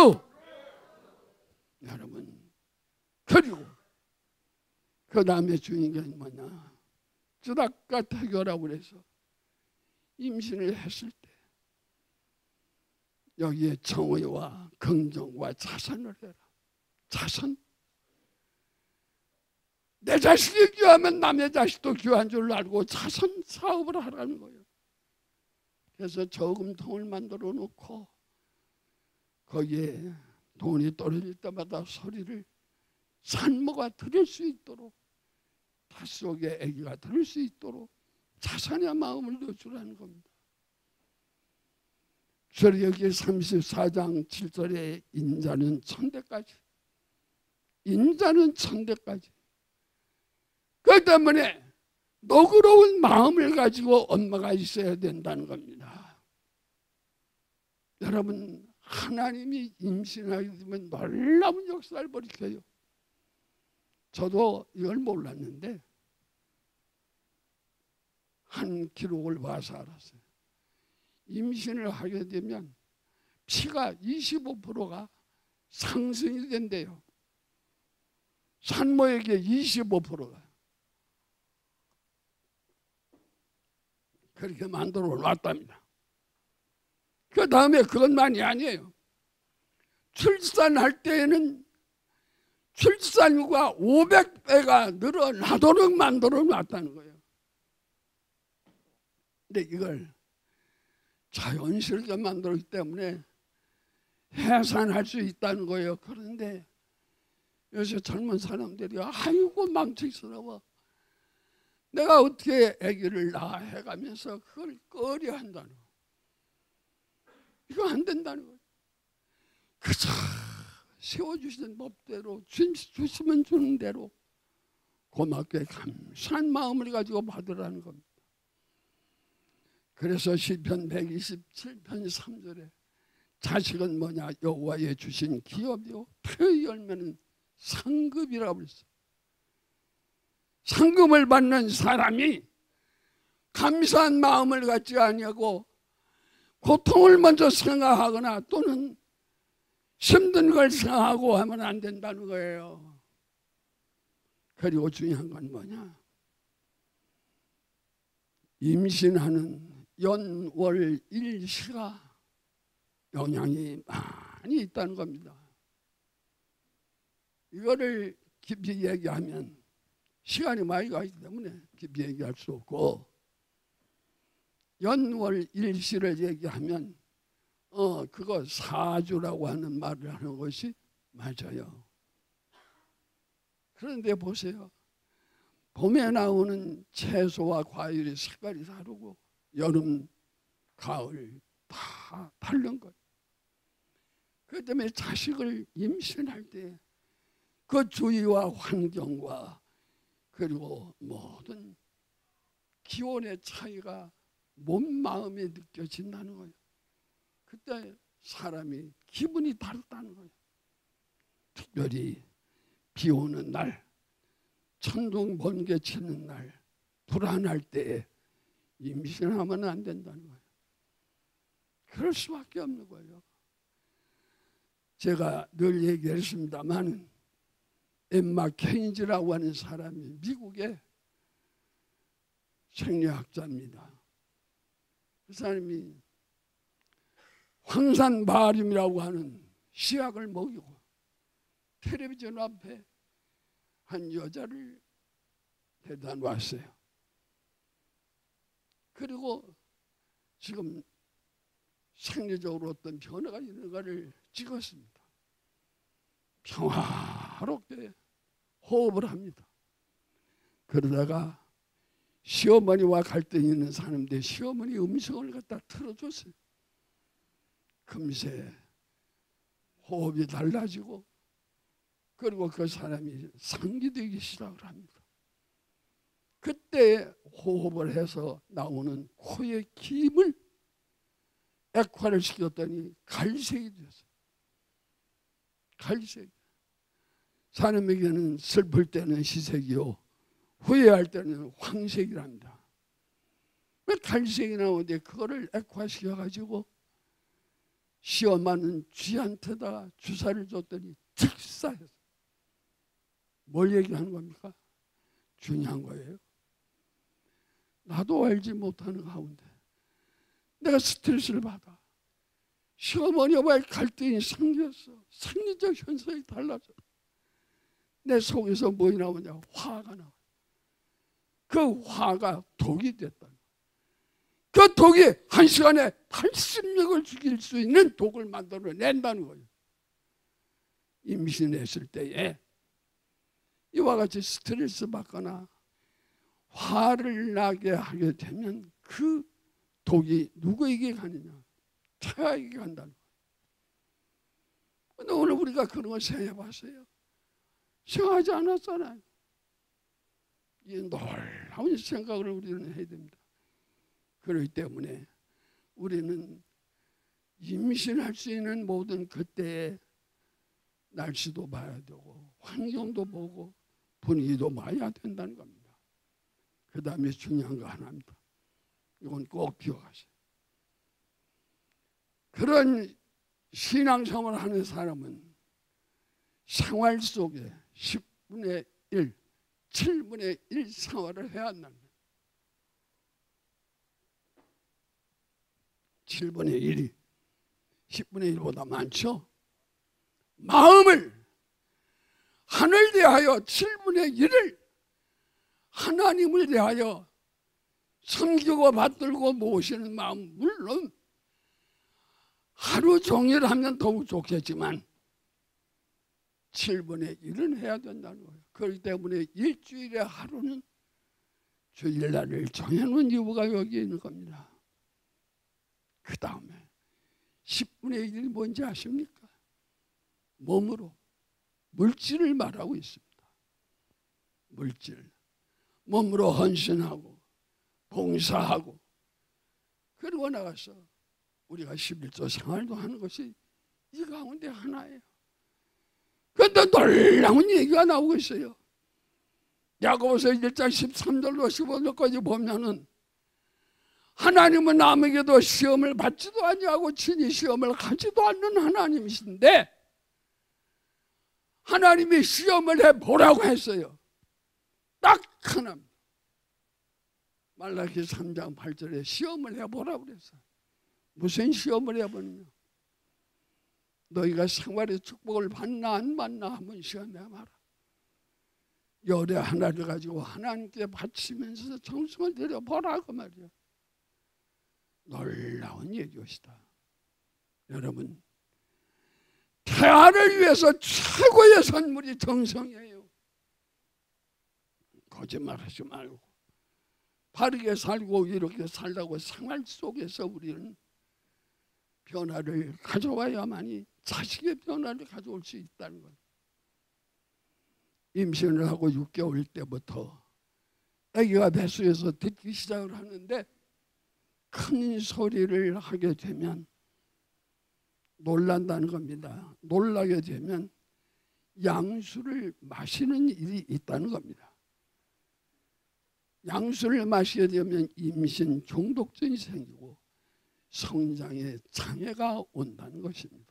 여러분, 그리고 그 다음에 주인공이 뭐냐? 주닥과 태교라고 그래서 임신을 했을 때 여기에 정의와 긍정과 자선을 해라. 자선. 내 자식이 귀하면 남의 자식도 귀한 줄 알고 자선 사업을 하라는 거예요. 그래서 저금통을 만들어 놓고 거기에 돈이 떨어질 때마다 소리를 산모가 들을 수 있도록, 뱃속에 아기가 들을 수 있도록 자선의 마음을 넣어주라는 겁니다. 출애굽기 삼십사 장 칠 절에 인자는 천대까지, 인자는 천대까지. 그 때문에 너그러운 마음을 가지고 엄마가 있어야 된다는 겁니다. 여러분, 하나님이 임신하게 되면 놀라운 역사를 벌이켜요. 저도 이걸 몰랐는데 한 기록을 봐서 알았어요. 임신을 하게 되면 피가 이십오 퍼센트가 상승이 된대요. 산모에게 이십오 퍼센트가. 그렇게 만들어 놨답니다. 그 다음에 그것만이 아니에요. 출산할 때에는 출산율가 오백 배가 늘어나도록 만들어 놨다는 거예요. 근데 이걸 자연스럽게 만들었기 때문에 해산할 수 있다는 거예요. 그런데 요새 젊은 사람들이 아이고 망치스러워, 내가 어떻게 아기를 낳아 해가면서 그걸 꺼려 한다는 거예요. 이거 안 된다는 거예요. 그저 세워주시는 법대로 주시면 주는 대로 고맙게 감사한 마음을 가지고 받으라는 겁니다. 그래서 시편 백이십칠 편 삼 절에 자식은 뭐냐? 여호와의 주신 기업이요 그 열매는 상급이라고 했어요. 상급을 받는 사람이 감사한 마음을 갖지 아니하고 고통을 먼저 생각하거나 또는 힘든 걸 생각하고 하면 안 된다는 거예요. 그리고 중요한 건 뭐냐? 임신하는 연월 일시가 영향이 많이 있다는 겁니다. 이거를 깊이 얘기하면 시간이 많이 가기 때문에 깊이 얘기할 수 없고, 연월 일시를 얘기하면 어 그거 사주라고 하는 말을 하는 것이 맞아요. 그런데 보세요. 봄에 나오는 채소와 과일의 색깔이 다르고 여름, 가을 다 다른 거예요. 그렇기 때문에 자식을 임신할 때 그 주위와 환경과 그리고 모든 기온의 차이가 몸 마음에 느껴진다는 거예요. 그때 사람이 기분이 다르다는 거예요. 특별히 비 오는 날, 천둥 번개 치는 날, 불안할 때 임신하면 안 된다는 거예요. 그럴 수밖에 없는 거예요. 제가 늘 얘기했습니다만 엠마 케인즈라고 하는 사람이 미국의 생리학자입니다. 그 사람이 황산바림이라고 하는 시약을 먹이고 텔레비전 앞에 한 여자를 데려다 놨어요. 그리고 지금 생리적으로 어떤 변화가 있는 것을 찍었습니다. 평화롭게 호흡을 합니다. 그러다가 시어머니와 갈등이 있는 사람인데 시어머니 음성을 갖다 틀어줬어요. 금세 호흡이 달라지고 그리고 그 사람이 상기되기 시작을 합니다. 그때 호흡을 해서 나오는 코의 김을 액화를 시켰더니 갈색이 되었어요. 갈색. 사람에게는 슬플 때는 희색이요 후회할 때는 황색이랍니다. 갈색이 나오는데 그거를 액화시켜가지고 시어머니는 쥐한테다가 주사를 줬더니 즉사했어요. 뭘 얘기하는 겁니까? 중요한 거예요. 나도 알지 못하는 가운데 내가 스트레스를 받아. 시어머니와의 갈등이 생겼어. 생리적 현상이 달라져. 내 속에서 뭐가 나오냐? 화가 나와. 그 화가 독이 됐다. 그 독이 한 시간에 팔십 명을 죽일 수 있는 독을 만들어낸다는 거예요. 임신했을 때에 이와 같이 스트레스 받거나 화를 나게 하게 되면 그 독이 누구에게 가느냐? 태아에게 간다는 거예요. 근데 오늘 우리가 그런 걸 생각해 봤어요? 생각하지 않았잖아요. 이 놀라운 생각을 우리는 해야 됩니다. 그렇기 때문에 우리는 임신할 수 있는 모든 그때의 날씨도 봐야 되고 환경도 보고 분위기도 봐야 된다는 겁니다. 그 다음에 중요한 거 하나입니다. 이건 꼭 기억하세요. 그런 신앙생활을 하는 사람은 생활 속에 십분의 일, 칠분의 일 생활을 해야 한다는 거예요. 칠분의 일이 십분의 일보다 많죠. 마음을 하늘 대하여 칠분의 일을 하나님을 대하여 섬기고 받들고 모시는 마음, 물론 하루 종일 하면 더욱 좋겠지만 칠분의 일은 해야 된다는 거예요. 그렇기 때문에 일주일에 하루는 주일날을 정해놓은 이유가 여기 있는 겁니다. 그 다음에 십분의 일이 뭔지 아십니까? 몸으로 물질을 말하고 있습니다. 물질. 몸으로 헌신하고 봉사하고 그리고 나가서 우리가 십일조 생활도 하는 것이 이 가운데 하나예요. 그런데 놀라운 얘기가 나오고 있어요. 야고보서 일장 십삼절로 십오절까지 보면은 하나님은 남에게도 시험을 받지도 아니하고 친히 시험을 가지도 않는 하나님이신데 하나님이 시험을 해보라고 했어요. 딱 하나입니다. 말라기 삼장 팔절에 시험을 해보라고 그랬어요. 무슨 시험을 해보느냐? 너희가 생활의 축복을 받나 안 받나 한번 시험해봐라. 열의 하나를 가지고 하나님께 바치면서 정성을 들여보라 그 말이야. 놀라운 얘기였다. 여러분, 태아를 위해서 최고의 선물이 정성이에요. 거짓말하지 말고 바르게 살고 이렇게 살다고 생활 속에서 우리는 변화를 가져와야만이 자식의 변화를 가져올 수 있다는 거예요. 임신을 하고 육 개월 때부터 아기가 뱃속에서 듣기 시작을 하는데 큰 소리를 하게 되면 놀란다는 겁니다. 놀라게 되면 양수를 마시는 일이 있다는 겁니다. 양수를 마시게 되면 임신 중독증이 생기고 성장에 장애가 온다는 것입니다.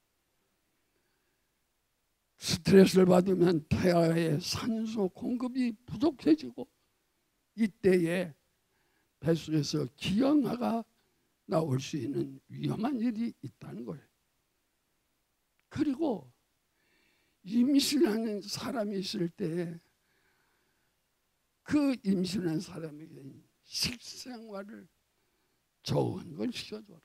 스트레스를 받으면 태아의 산소 공급이 부족해지고 이때에 뱃속에서 기형아가 나올 수 있는 위험한 일이 있다는 거예요. 그리고 임신하는 사람이 있을 때 그 임신한 사람에게 식생활을 좋은 걸 시켜줘라.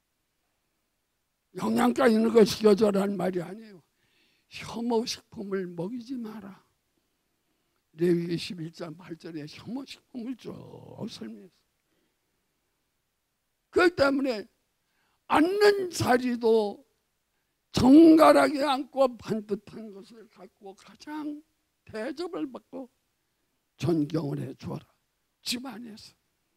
영양가 있는 걸 시켜줘라는 말이 아니에요. 혐오식품을 먹이지 마라. 레위기 십일 장 팔 절에 혐오식품을 쭉 설명했어요. 그렇기 때문에 앉는 자리도 정갈하게 앉고 반듯한 것을 갖고 가장 대접을 받고 존경을 해주어라. 집안에서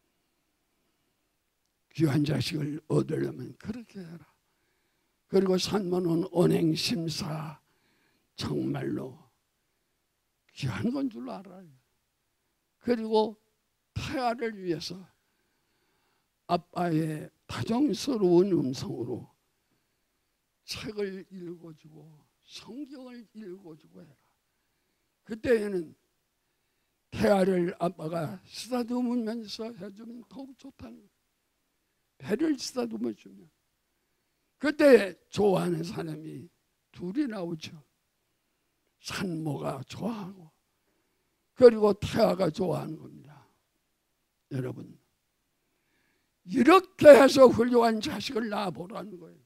귀한 자식을 얻으려면 그렇게 해라. 그리고 산모는 언행심사 정말로 귀한 건 줄 알아요. 그리고 태아를 위해서 아빠의 다정스러운 음성으로 책을 읽어주고 성경을 읽어주고 해라. 그때에는 태아를 아빠가 쓰다듬으면서 해주면 더욱 좋다는 거예요. 배를 쓰다듬어 주면 그때 좋아하는 사람이 둘이 나오죠. 산모가 좋아하고 그리고 태아가 좋아하는 겁니다. 여러분 이렇게 해서 훌륭한 자식을 낳아보라는 거예요.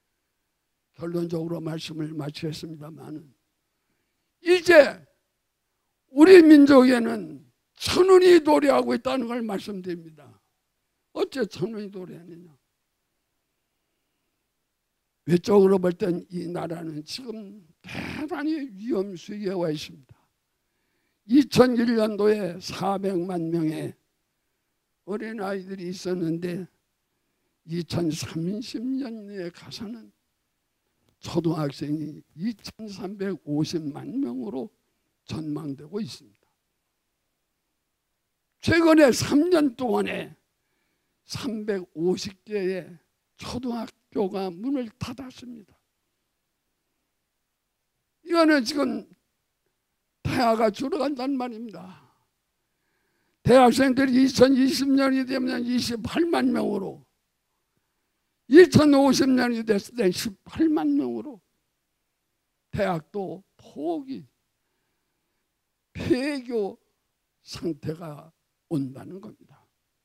결론적으로 말씀을 마치겠습니다만 이제 우리 민족에는 천운이 도래하고 있다는 걸 말씀드립니다. 어째 천운이 도래하느냐? 외적으로 볼 땐 이 나라는 지금 대단히 위험수위에 와 있습니다. 이천일 년도에 사백만 명의 어린아이들이 있었는데 이천삼십 년에 가서는 초등학생이 이천삼백오십만 명으로 전망되고 있습니다. 최근에 삼 년 동안에 삼백오십 개의 초등학교가 문을 닫았습니다. 이거는 지금 태아가 줄어간다는 말입니다. 대학생들이 이천이십 년이 되면 이십팔만 명으로 이천오십 년이 됐을 때 십팔만 명으로 대학도 포기 폐교 상태가 온다는 겁니다.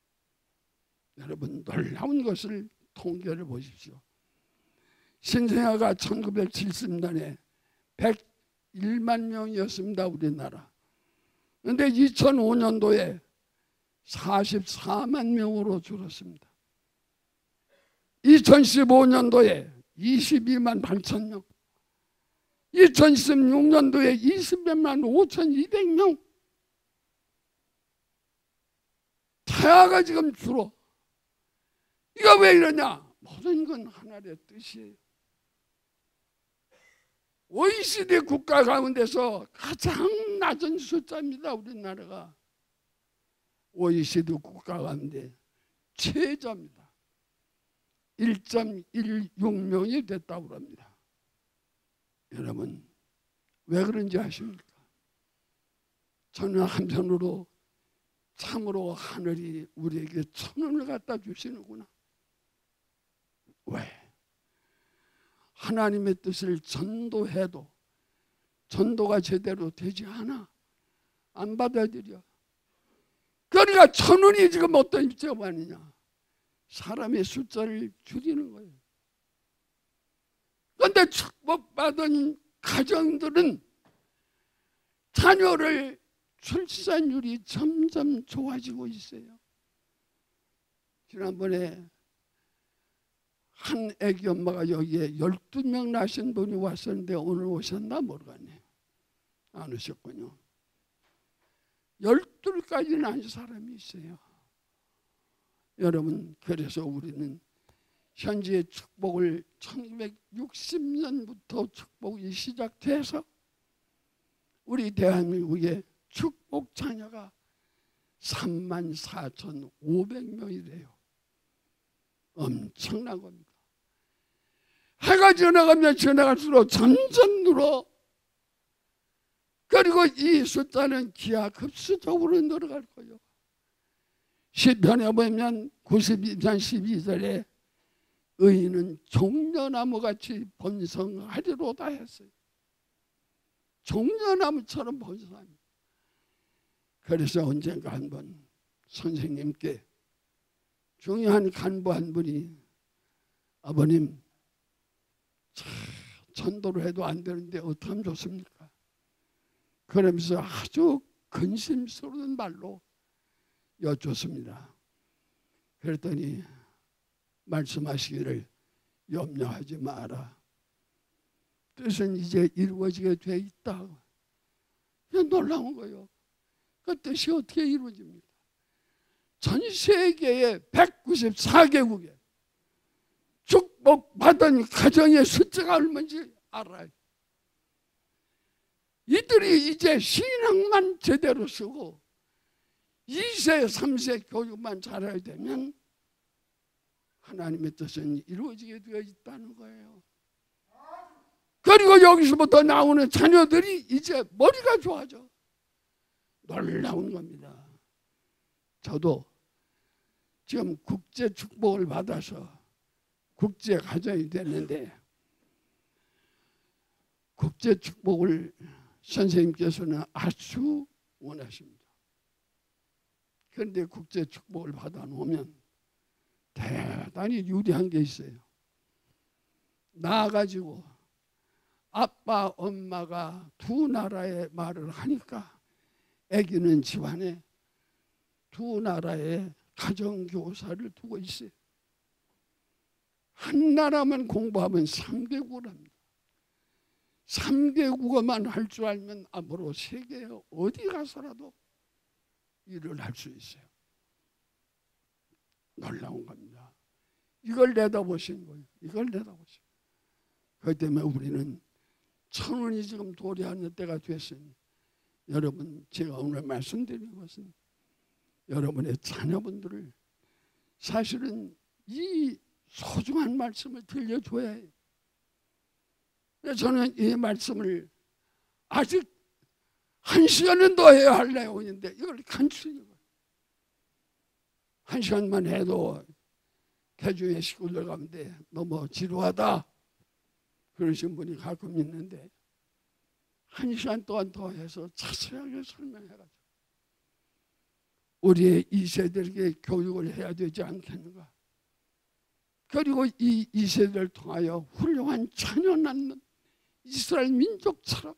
여러분 놀라운 것을 통계를 보십시오. 신생아가 천구백칠십 년에 백일만 명이었습니다. 우리나라. 그런데 이천오 년도에 사십사만 명으로 줄었습니다. 이천십오 년도에 이십이만 팔천 명, 이천십육 년도에 이십만 오천이백 명. 태아가 지금 줄어. 이거 왜 이러냐? 모든 건 하나의 뜻이에요. 오이시디 국가 가운데서 가장 낮은 숫자입니다. 우리나라가 오이시디 국가 가운데 최저입니다. 일 점 일육 명이 됐다고 합니다. 여러분 왜 그런지 아십니까? 저는 한편으로 참으로 하늘이 우리에게 천운을 갖다 주시는구나. 왜? 하나님의 뜻을 전도해도 전도가 제대로 되지 않아. 안 받아들여. 그러니까 천운이 지금 어떤 입장이 아니냐. 사람의 숫자를 줄이는 거예요. 그런데 축복받은 가정들은 자녀를 출산율이 점점 좋아지고 있어요. 지난번에 한 애기 엄마가 여기에 열두 명 낳으신 분이 왔었는데 오늘 오셨나 모르겠네요. 안 오셨군요. 열둘까지 낳은 사람이 있어요. 여러분, 그래서 우리는 현지의 축복을 천구백육십 년부터 축복이 시작돼서 우리 대한민국의 축복 자녀가 삼만 사천오백 명이래요. 엄청난 겁니다. 해가 지나가면 지나갈수록 점점 늘어. 그리고 이 숫자는 기하급수적으로 늘어갈 거예요. 시편에 보면 구십이 편 십이 절에 의인은 종려나무같이 번성하리로다 했어요. 종려나무처럼 번성합니다. 그래서 언젠가 한번 선생님께 중요한 간부 한 분이 아버님 전도를 해도 안 되는데 어떻게 하면 좋습니까? 그러면서 아주 근심스러운 말로 여쭙습니다. 그랬더니 말씀하시기를 염려하지 마라. 뜻은 이제 이루어지게 돼 있다. 그냥 놀라운 거예요. 그 뜻이 어떻게 이루어집니까? 전 세계의 백구십사 개국에 축복받은 가정의 숫자가 얼마인지 알아요. 이들이 이제 신앙만 제대로 쓰고 이 세, 삼 세 교육만 잘해야 되면 하나님의 뜻은 이루어지게 되어 있다는 거예요. 그리고 여기서부터 나오는 자녀들이 이제 머리가 좋아져. 놀라운 겁니다. 저도 지금 국제 축복을 받아서 국제 가정이 됐는데 국제 축복을 선생님께서는 아주 원하십니다. 그런데 국제 축복을 받아 놓으면 대단히 유리한 게 있어요. 나가지고 아빠, 엄마가 두 나라의 말을 하니까 아기는 집안에 두 나라의 가정교사를 두고 있어요. 한 나라만 공부하면 삼 개국을 합니다. 삼 개국어만 할 줄 알면 앞으로 세계 어디 가서라도 일을 할 수 있어요. 놀라운 겁니다. 이걸 내다보신 거예요. 이걸 내다보신 거예요. 그렇기 때문에 우리는 천원이 지금 도래하는 때가 됐으니 여러분, 제가 오늘 말씀드리는 것은 여러분의 자녀분들을 사실은 이 소중한 말씀을 들려줘야 해요. 저는 이 말씀을 아직 한 시간은 더 해야 할 내용인데 이걸 간추려요. 한 시간만 해도 개중의 식구들 가운데 너무 지루하다 그러신 분이 가끔 있는데 한 시간 동안 더 해서 자세하게 설명해가지고 우리의 이 세대에게 교육을 해야 되지 않겠는가. 그리고 이 이 세대를 통하여 훌륭한 자녀 낳는 이스라엘 민족처럼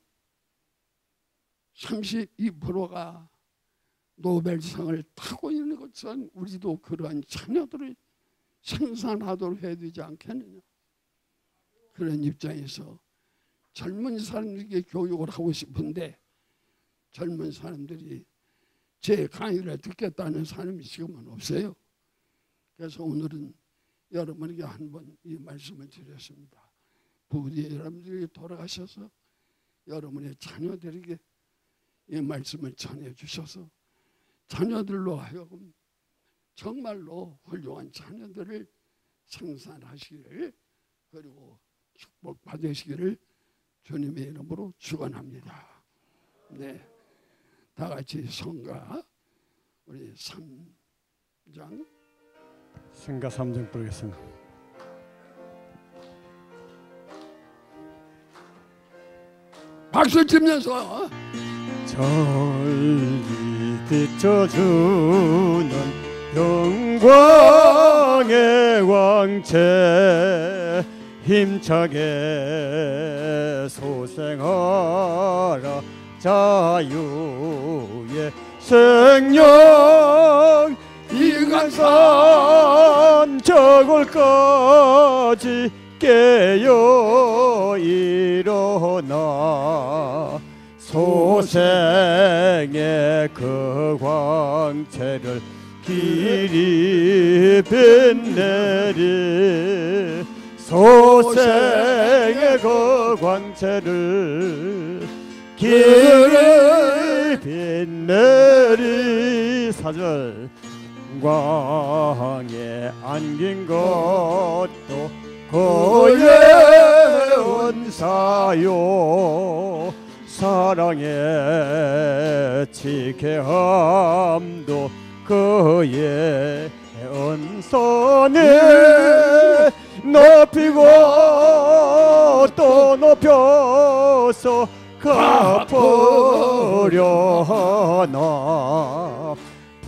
삼십이 퍼센트가 노벨상을 타고 있는 것처럼 우리도 그러한 자녀들을 생산하도록 해야 되지 않겠느냐. 그런 입장에서 젊은 사람들에게 교육을 하고 싶은데 젊은 사람들이 제 강의를 듣겠다는 사람이 지금은 없어요. 그래서 오늘은 여러분에게 한번 이 말씀을 드렸습니다. 부디 여러분들이 돌아가셔서 여러분의 자녀들에게 이 말씀을 전해 주셔서 자녀들로 하여금 정말로 훌륭한 자녀들을 생산하시기를 그리고 축복받으시기를 주님의 이름으로 축원합니다. 네, 다 같이 성가 우리 삼 장 성가 삼 장 부르겠습니다. 박수 치면서 저희 비춰주는 영광의 왕체 힘차게 소생하라 자유의 주의 성령 이간산 저골까지 깨어 일어나 소생의 그 광채를 길이 빛내리 소생의 그 광채를 길이 빛내리. 사절 광에 안긴 것도 그의 은사요 사랑의 지혜함도 그의 은선에 높이고 또 높여서 갚으려 하나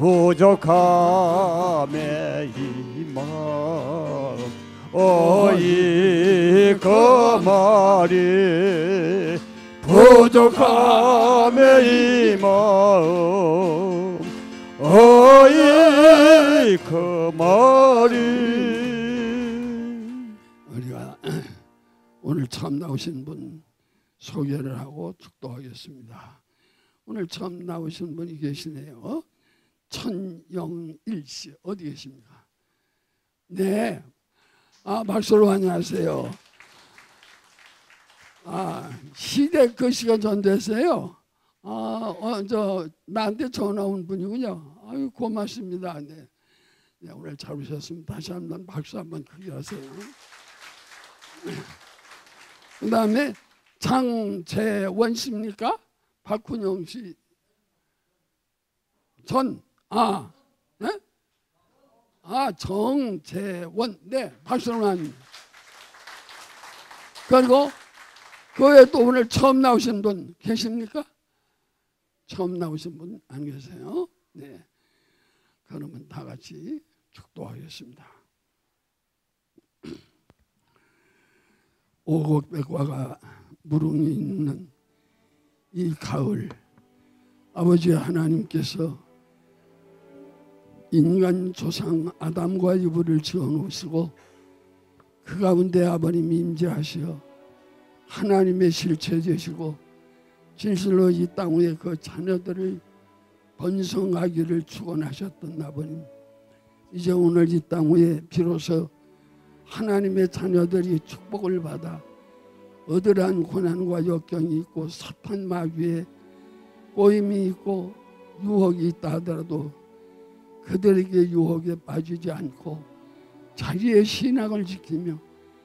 부족함에 이 마음 어이 그 말이 부족함에 이 마음 어이 그 말이. 우리가 오늘 처음 나오신 분 소개를 하고 축도하겠습니다. 오늘 처음 나오신 분이 계시네요. 천영일 씨 어디 계십니까? 네, 아 박수로 안녕하세요. 아 시댁 글씨가 전됐어요. 아, 어, 저 나한테 전화 온 분이군요. 아유 고맙습니다. 네, 네 오늘 잘 오셨습니다. 다시 한번 박수 한번 크게 하세요. 그 다음에 장재원 씨입니까? 박훈영 씨 전, 아, 네? 아, 정재원, 네, 박수로 한. 그리고 그 외에 또 오늘 처음 나오신 분 계십니까? 처음 나오신 분 안 계세요? 네. 그러면 다 같이 축도하겠습니다. 오곡백과가 무릉이 있는 이 가을, 아버지 하나님께서 인간 조상 아담과 이브를 지어놓으시고 그 가운데 아버님이 임재하시어 하나님의 실체 되시고 진실로 이 땅 위에 그 자녀들을 번성하기를 축원하셨던 아버님, 이제 오늘 이 땅 위에 비로소 하나님의 자녀들이 축복을 받아 어떠한 고난과 역경이 있고 사탄 마귀에 꼬임이 있고 유혹이 있다 하더라도 그들에게 유혹에 빠지지 않고 자기의 신앙을 지키며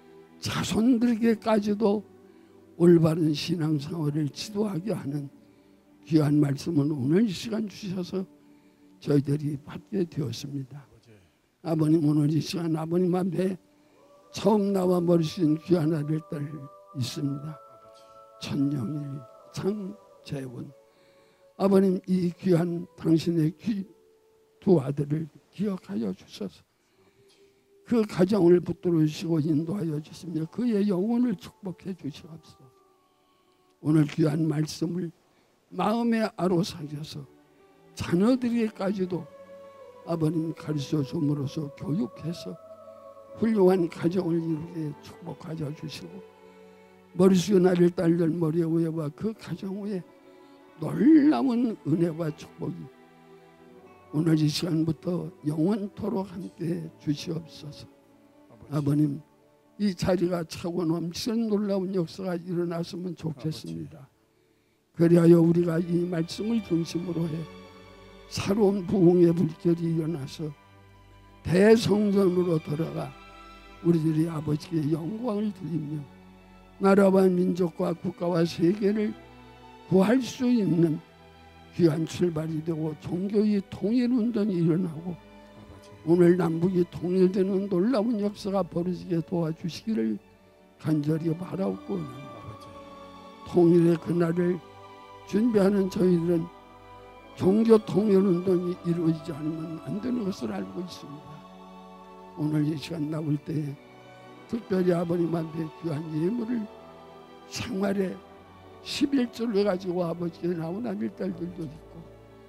자손들에게까지도 올바른 신앙생활을 지도하게 하는 귀한 말씀을 오늘 이 시간 주셔서 저희들이 받게 되었습니다. 아버님 오늘 이 시간 아버님 앞에 처음 나와 버리신 귀한 아들 딸 있습니다. 천영일, 장재원 아버님 이 귀한 당신의 귀 두 아들을 기억하여 주셔서 그 가정을 붙들어 주시고 인도하여 주시며 그의 영혼을 축복해 주시옵소서. 오늘 귀한 말씀을 마음에 아로사겨서 자녀들에게까지도 아버님 가르쳐 줌으로써 교육해서 훌륭한 가정을 이루게 축복하여 주시고 머리 숙인 아들 딸들 머리 위에와 그 가정 위에 놀라운 은혜와 축복이 오늘 이 시간부터 영원토록 함께 주시옵소서. 아버지. 아버님 이 자리가 차고 넘치는 놀라운 역사가 일어났으면 좋겠습니다. 아버지. 그리하여 우리가 이 말씀을 중심으로 해 새로운 부흥의 불결이 일어나서 대성전으로 들어가 우리들이 아버지께 영광을 드리며 나라와 민족과 국가와 세계를 구할 수 있는 귀한 출발이 되고 종교의 통일운동이 일어나고 아버지. 오늘 남북이 통일되는 놀라운 역사가 벌어지게 도와주시기를 간절히 바라옵고 아버지. 통일의 그날을 준비하는 저희들은 종교 통일운동이 이루어지지 않으면 안 되는 것을 알고 있습니다. 오늘 이 시간 나올 때 특별히 아버님 앞에 귀한 예물을 생활에 십일조를 가지고 아버지께 나온 아들 딸들도 있고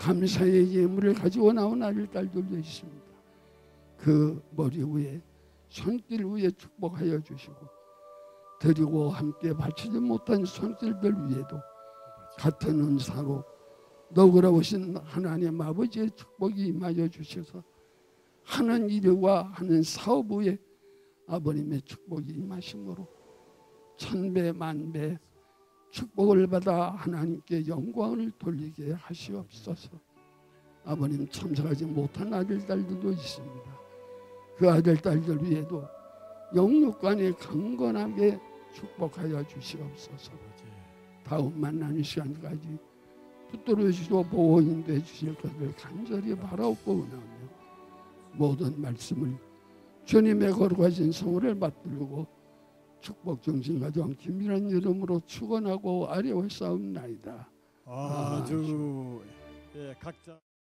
감사의 예물을 가지고 나온 아들 딸들도 있습니다. 그 머리 위에 손길 위에 축복하여 주시고 드리고 함께 바치지 못한 손길들 위에도 같은 은사로 너그러우신 하나님 아버지의 축복이 임하여 주셔서 하는 일과 하는 사업 위에 아버님의 축복이 임하심으로 천배 만배 축복을 받아 하나님께 영광을 돌리게 하시옵소서. 아버님 참석하지 못한 아들 딸들도 있습니다. 그 아들 딸들 위에도 영육간에 강건하게 축복하여 주시옵소서. 다음 만나는 시간까지 붙들어 주시고 보호 인도해 주실 것을 간절히 바라옵고 원하며 모든 말씀을 주님의 거룩하신 성을 받들고 축복 정신 가져온 김일한 이름으로 축원하고 아뢰어 싸움나이다. 아주 예, 각자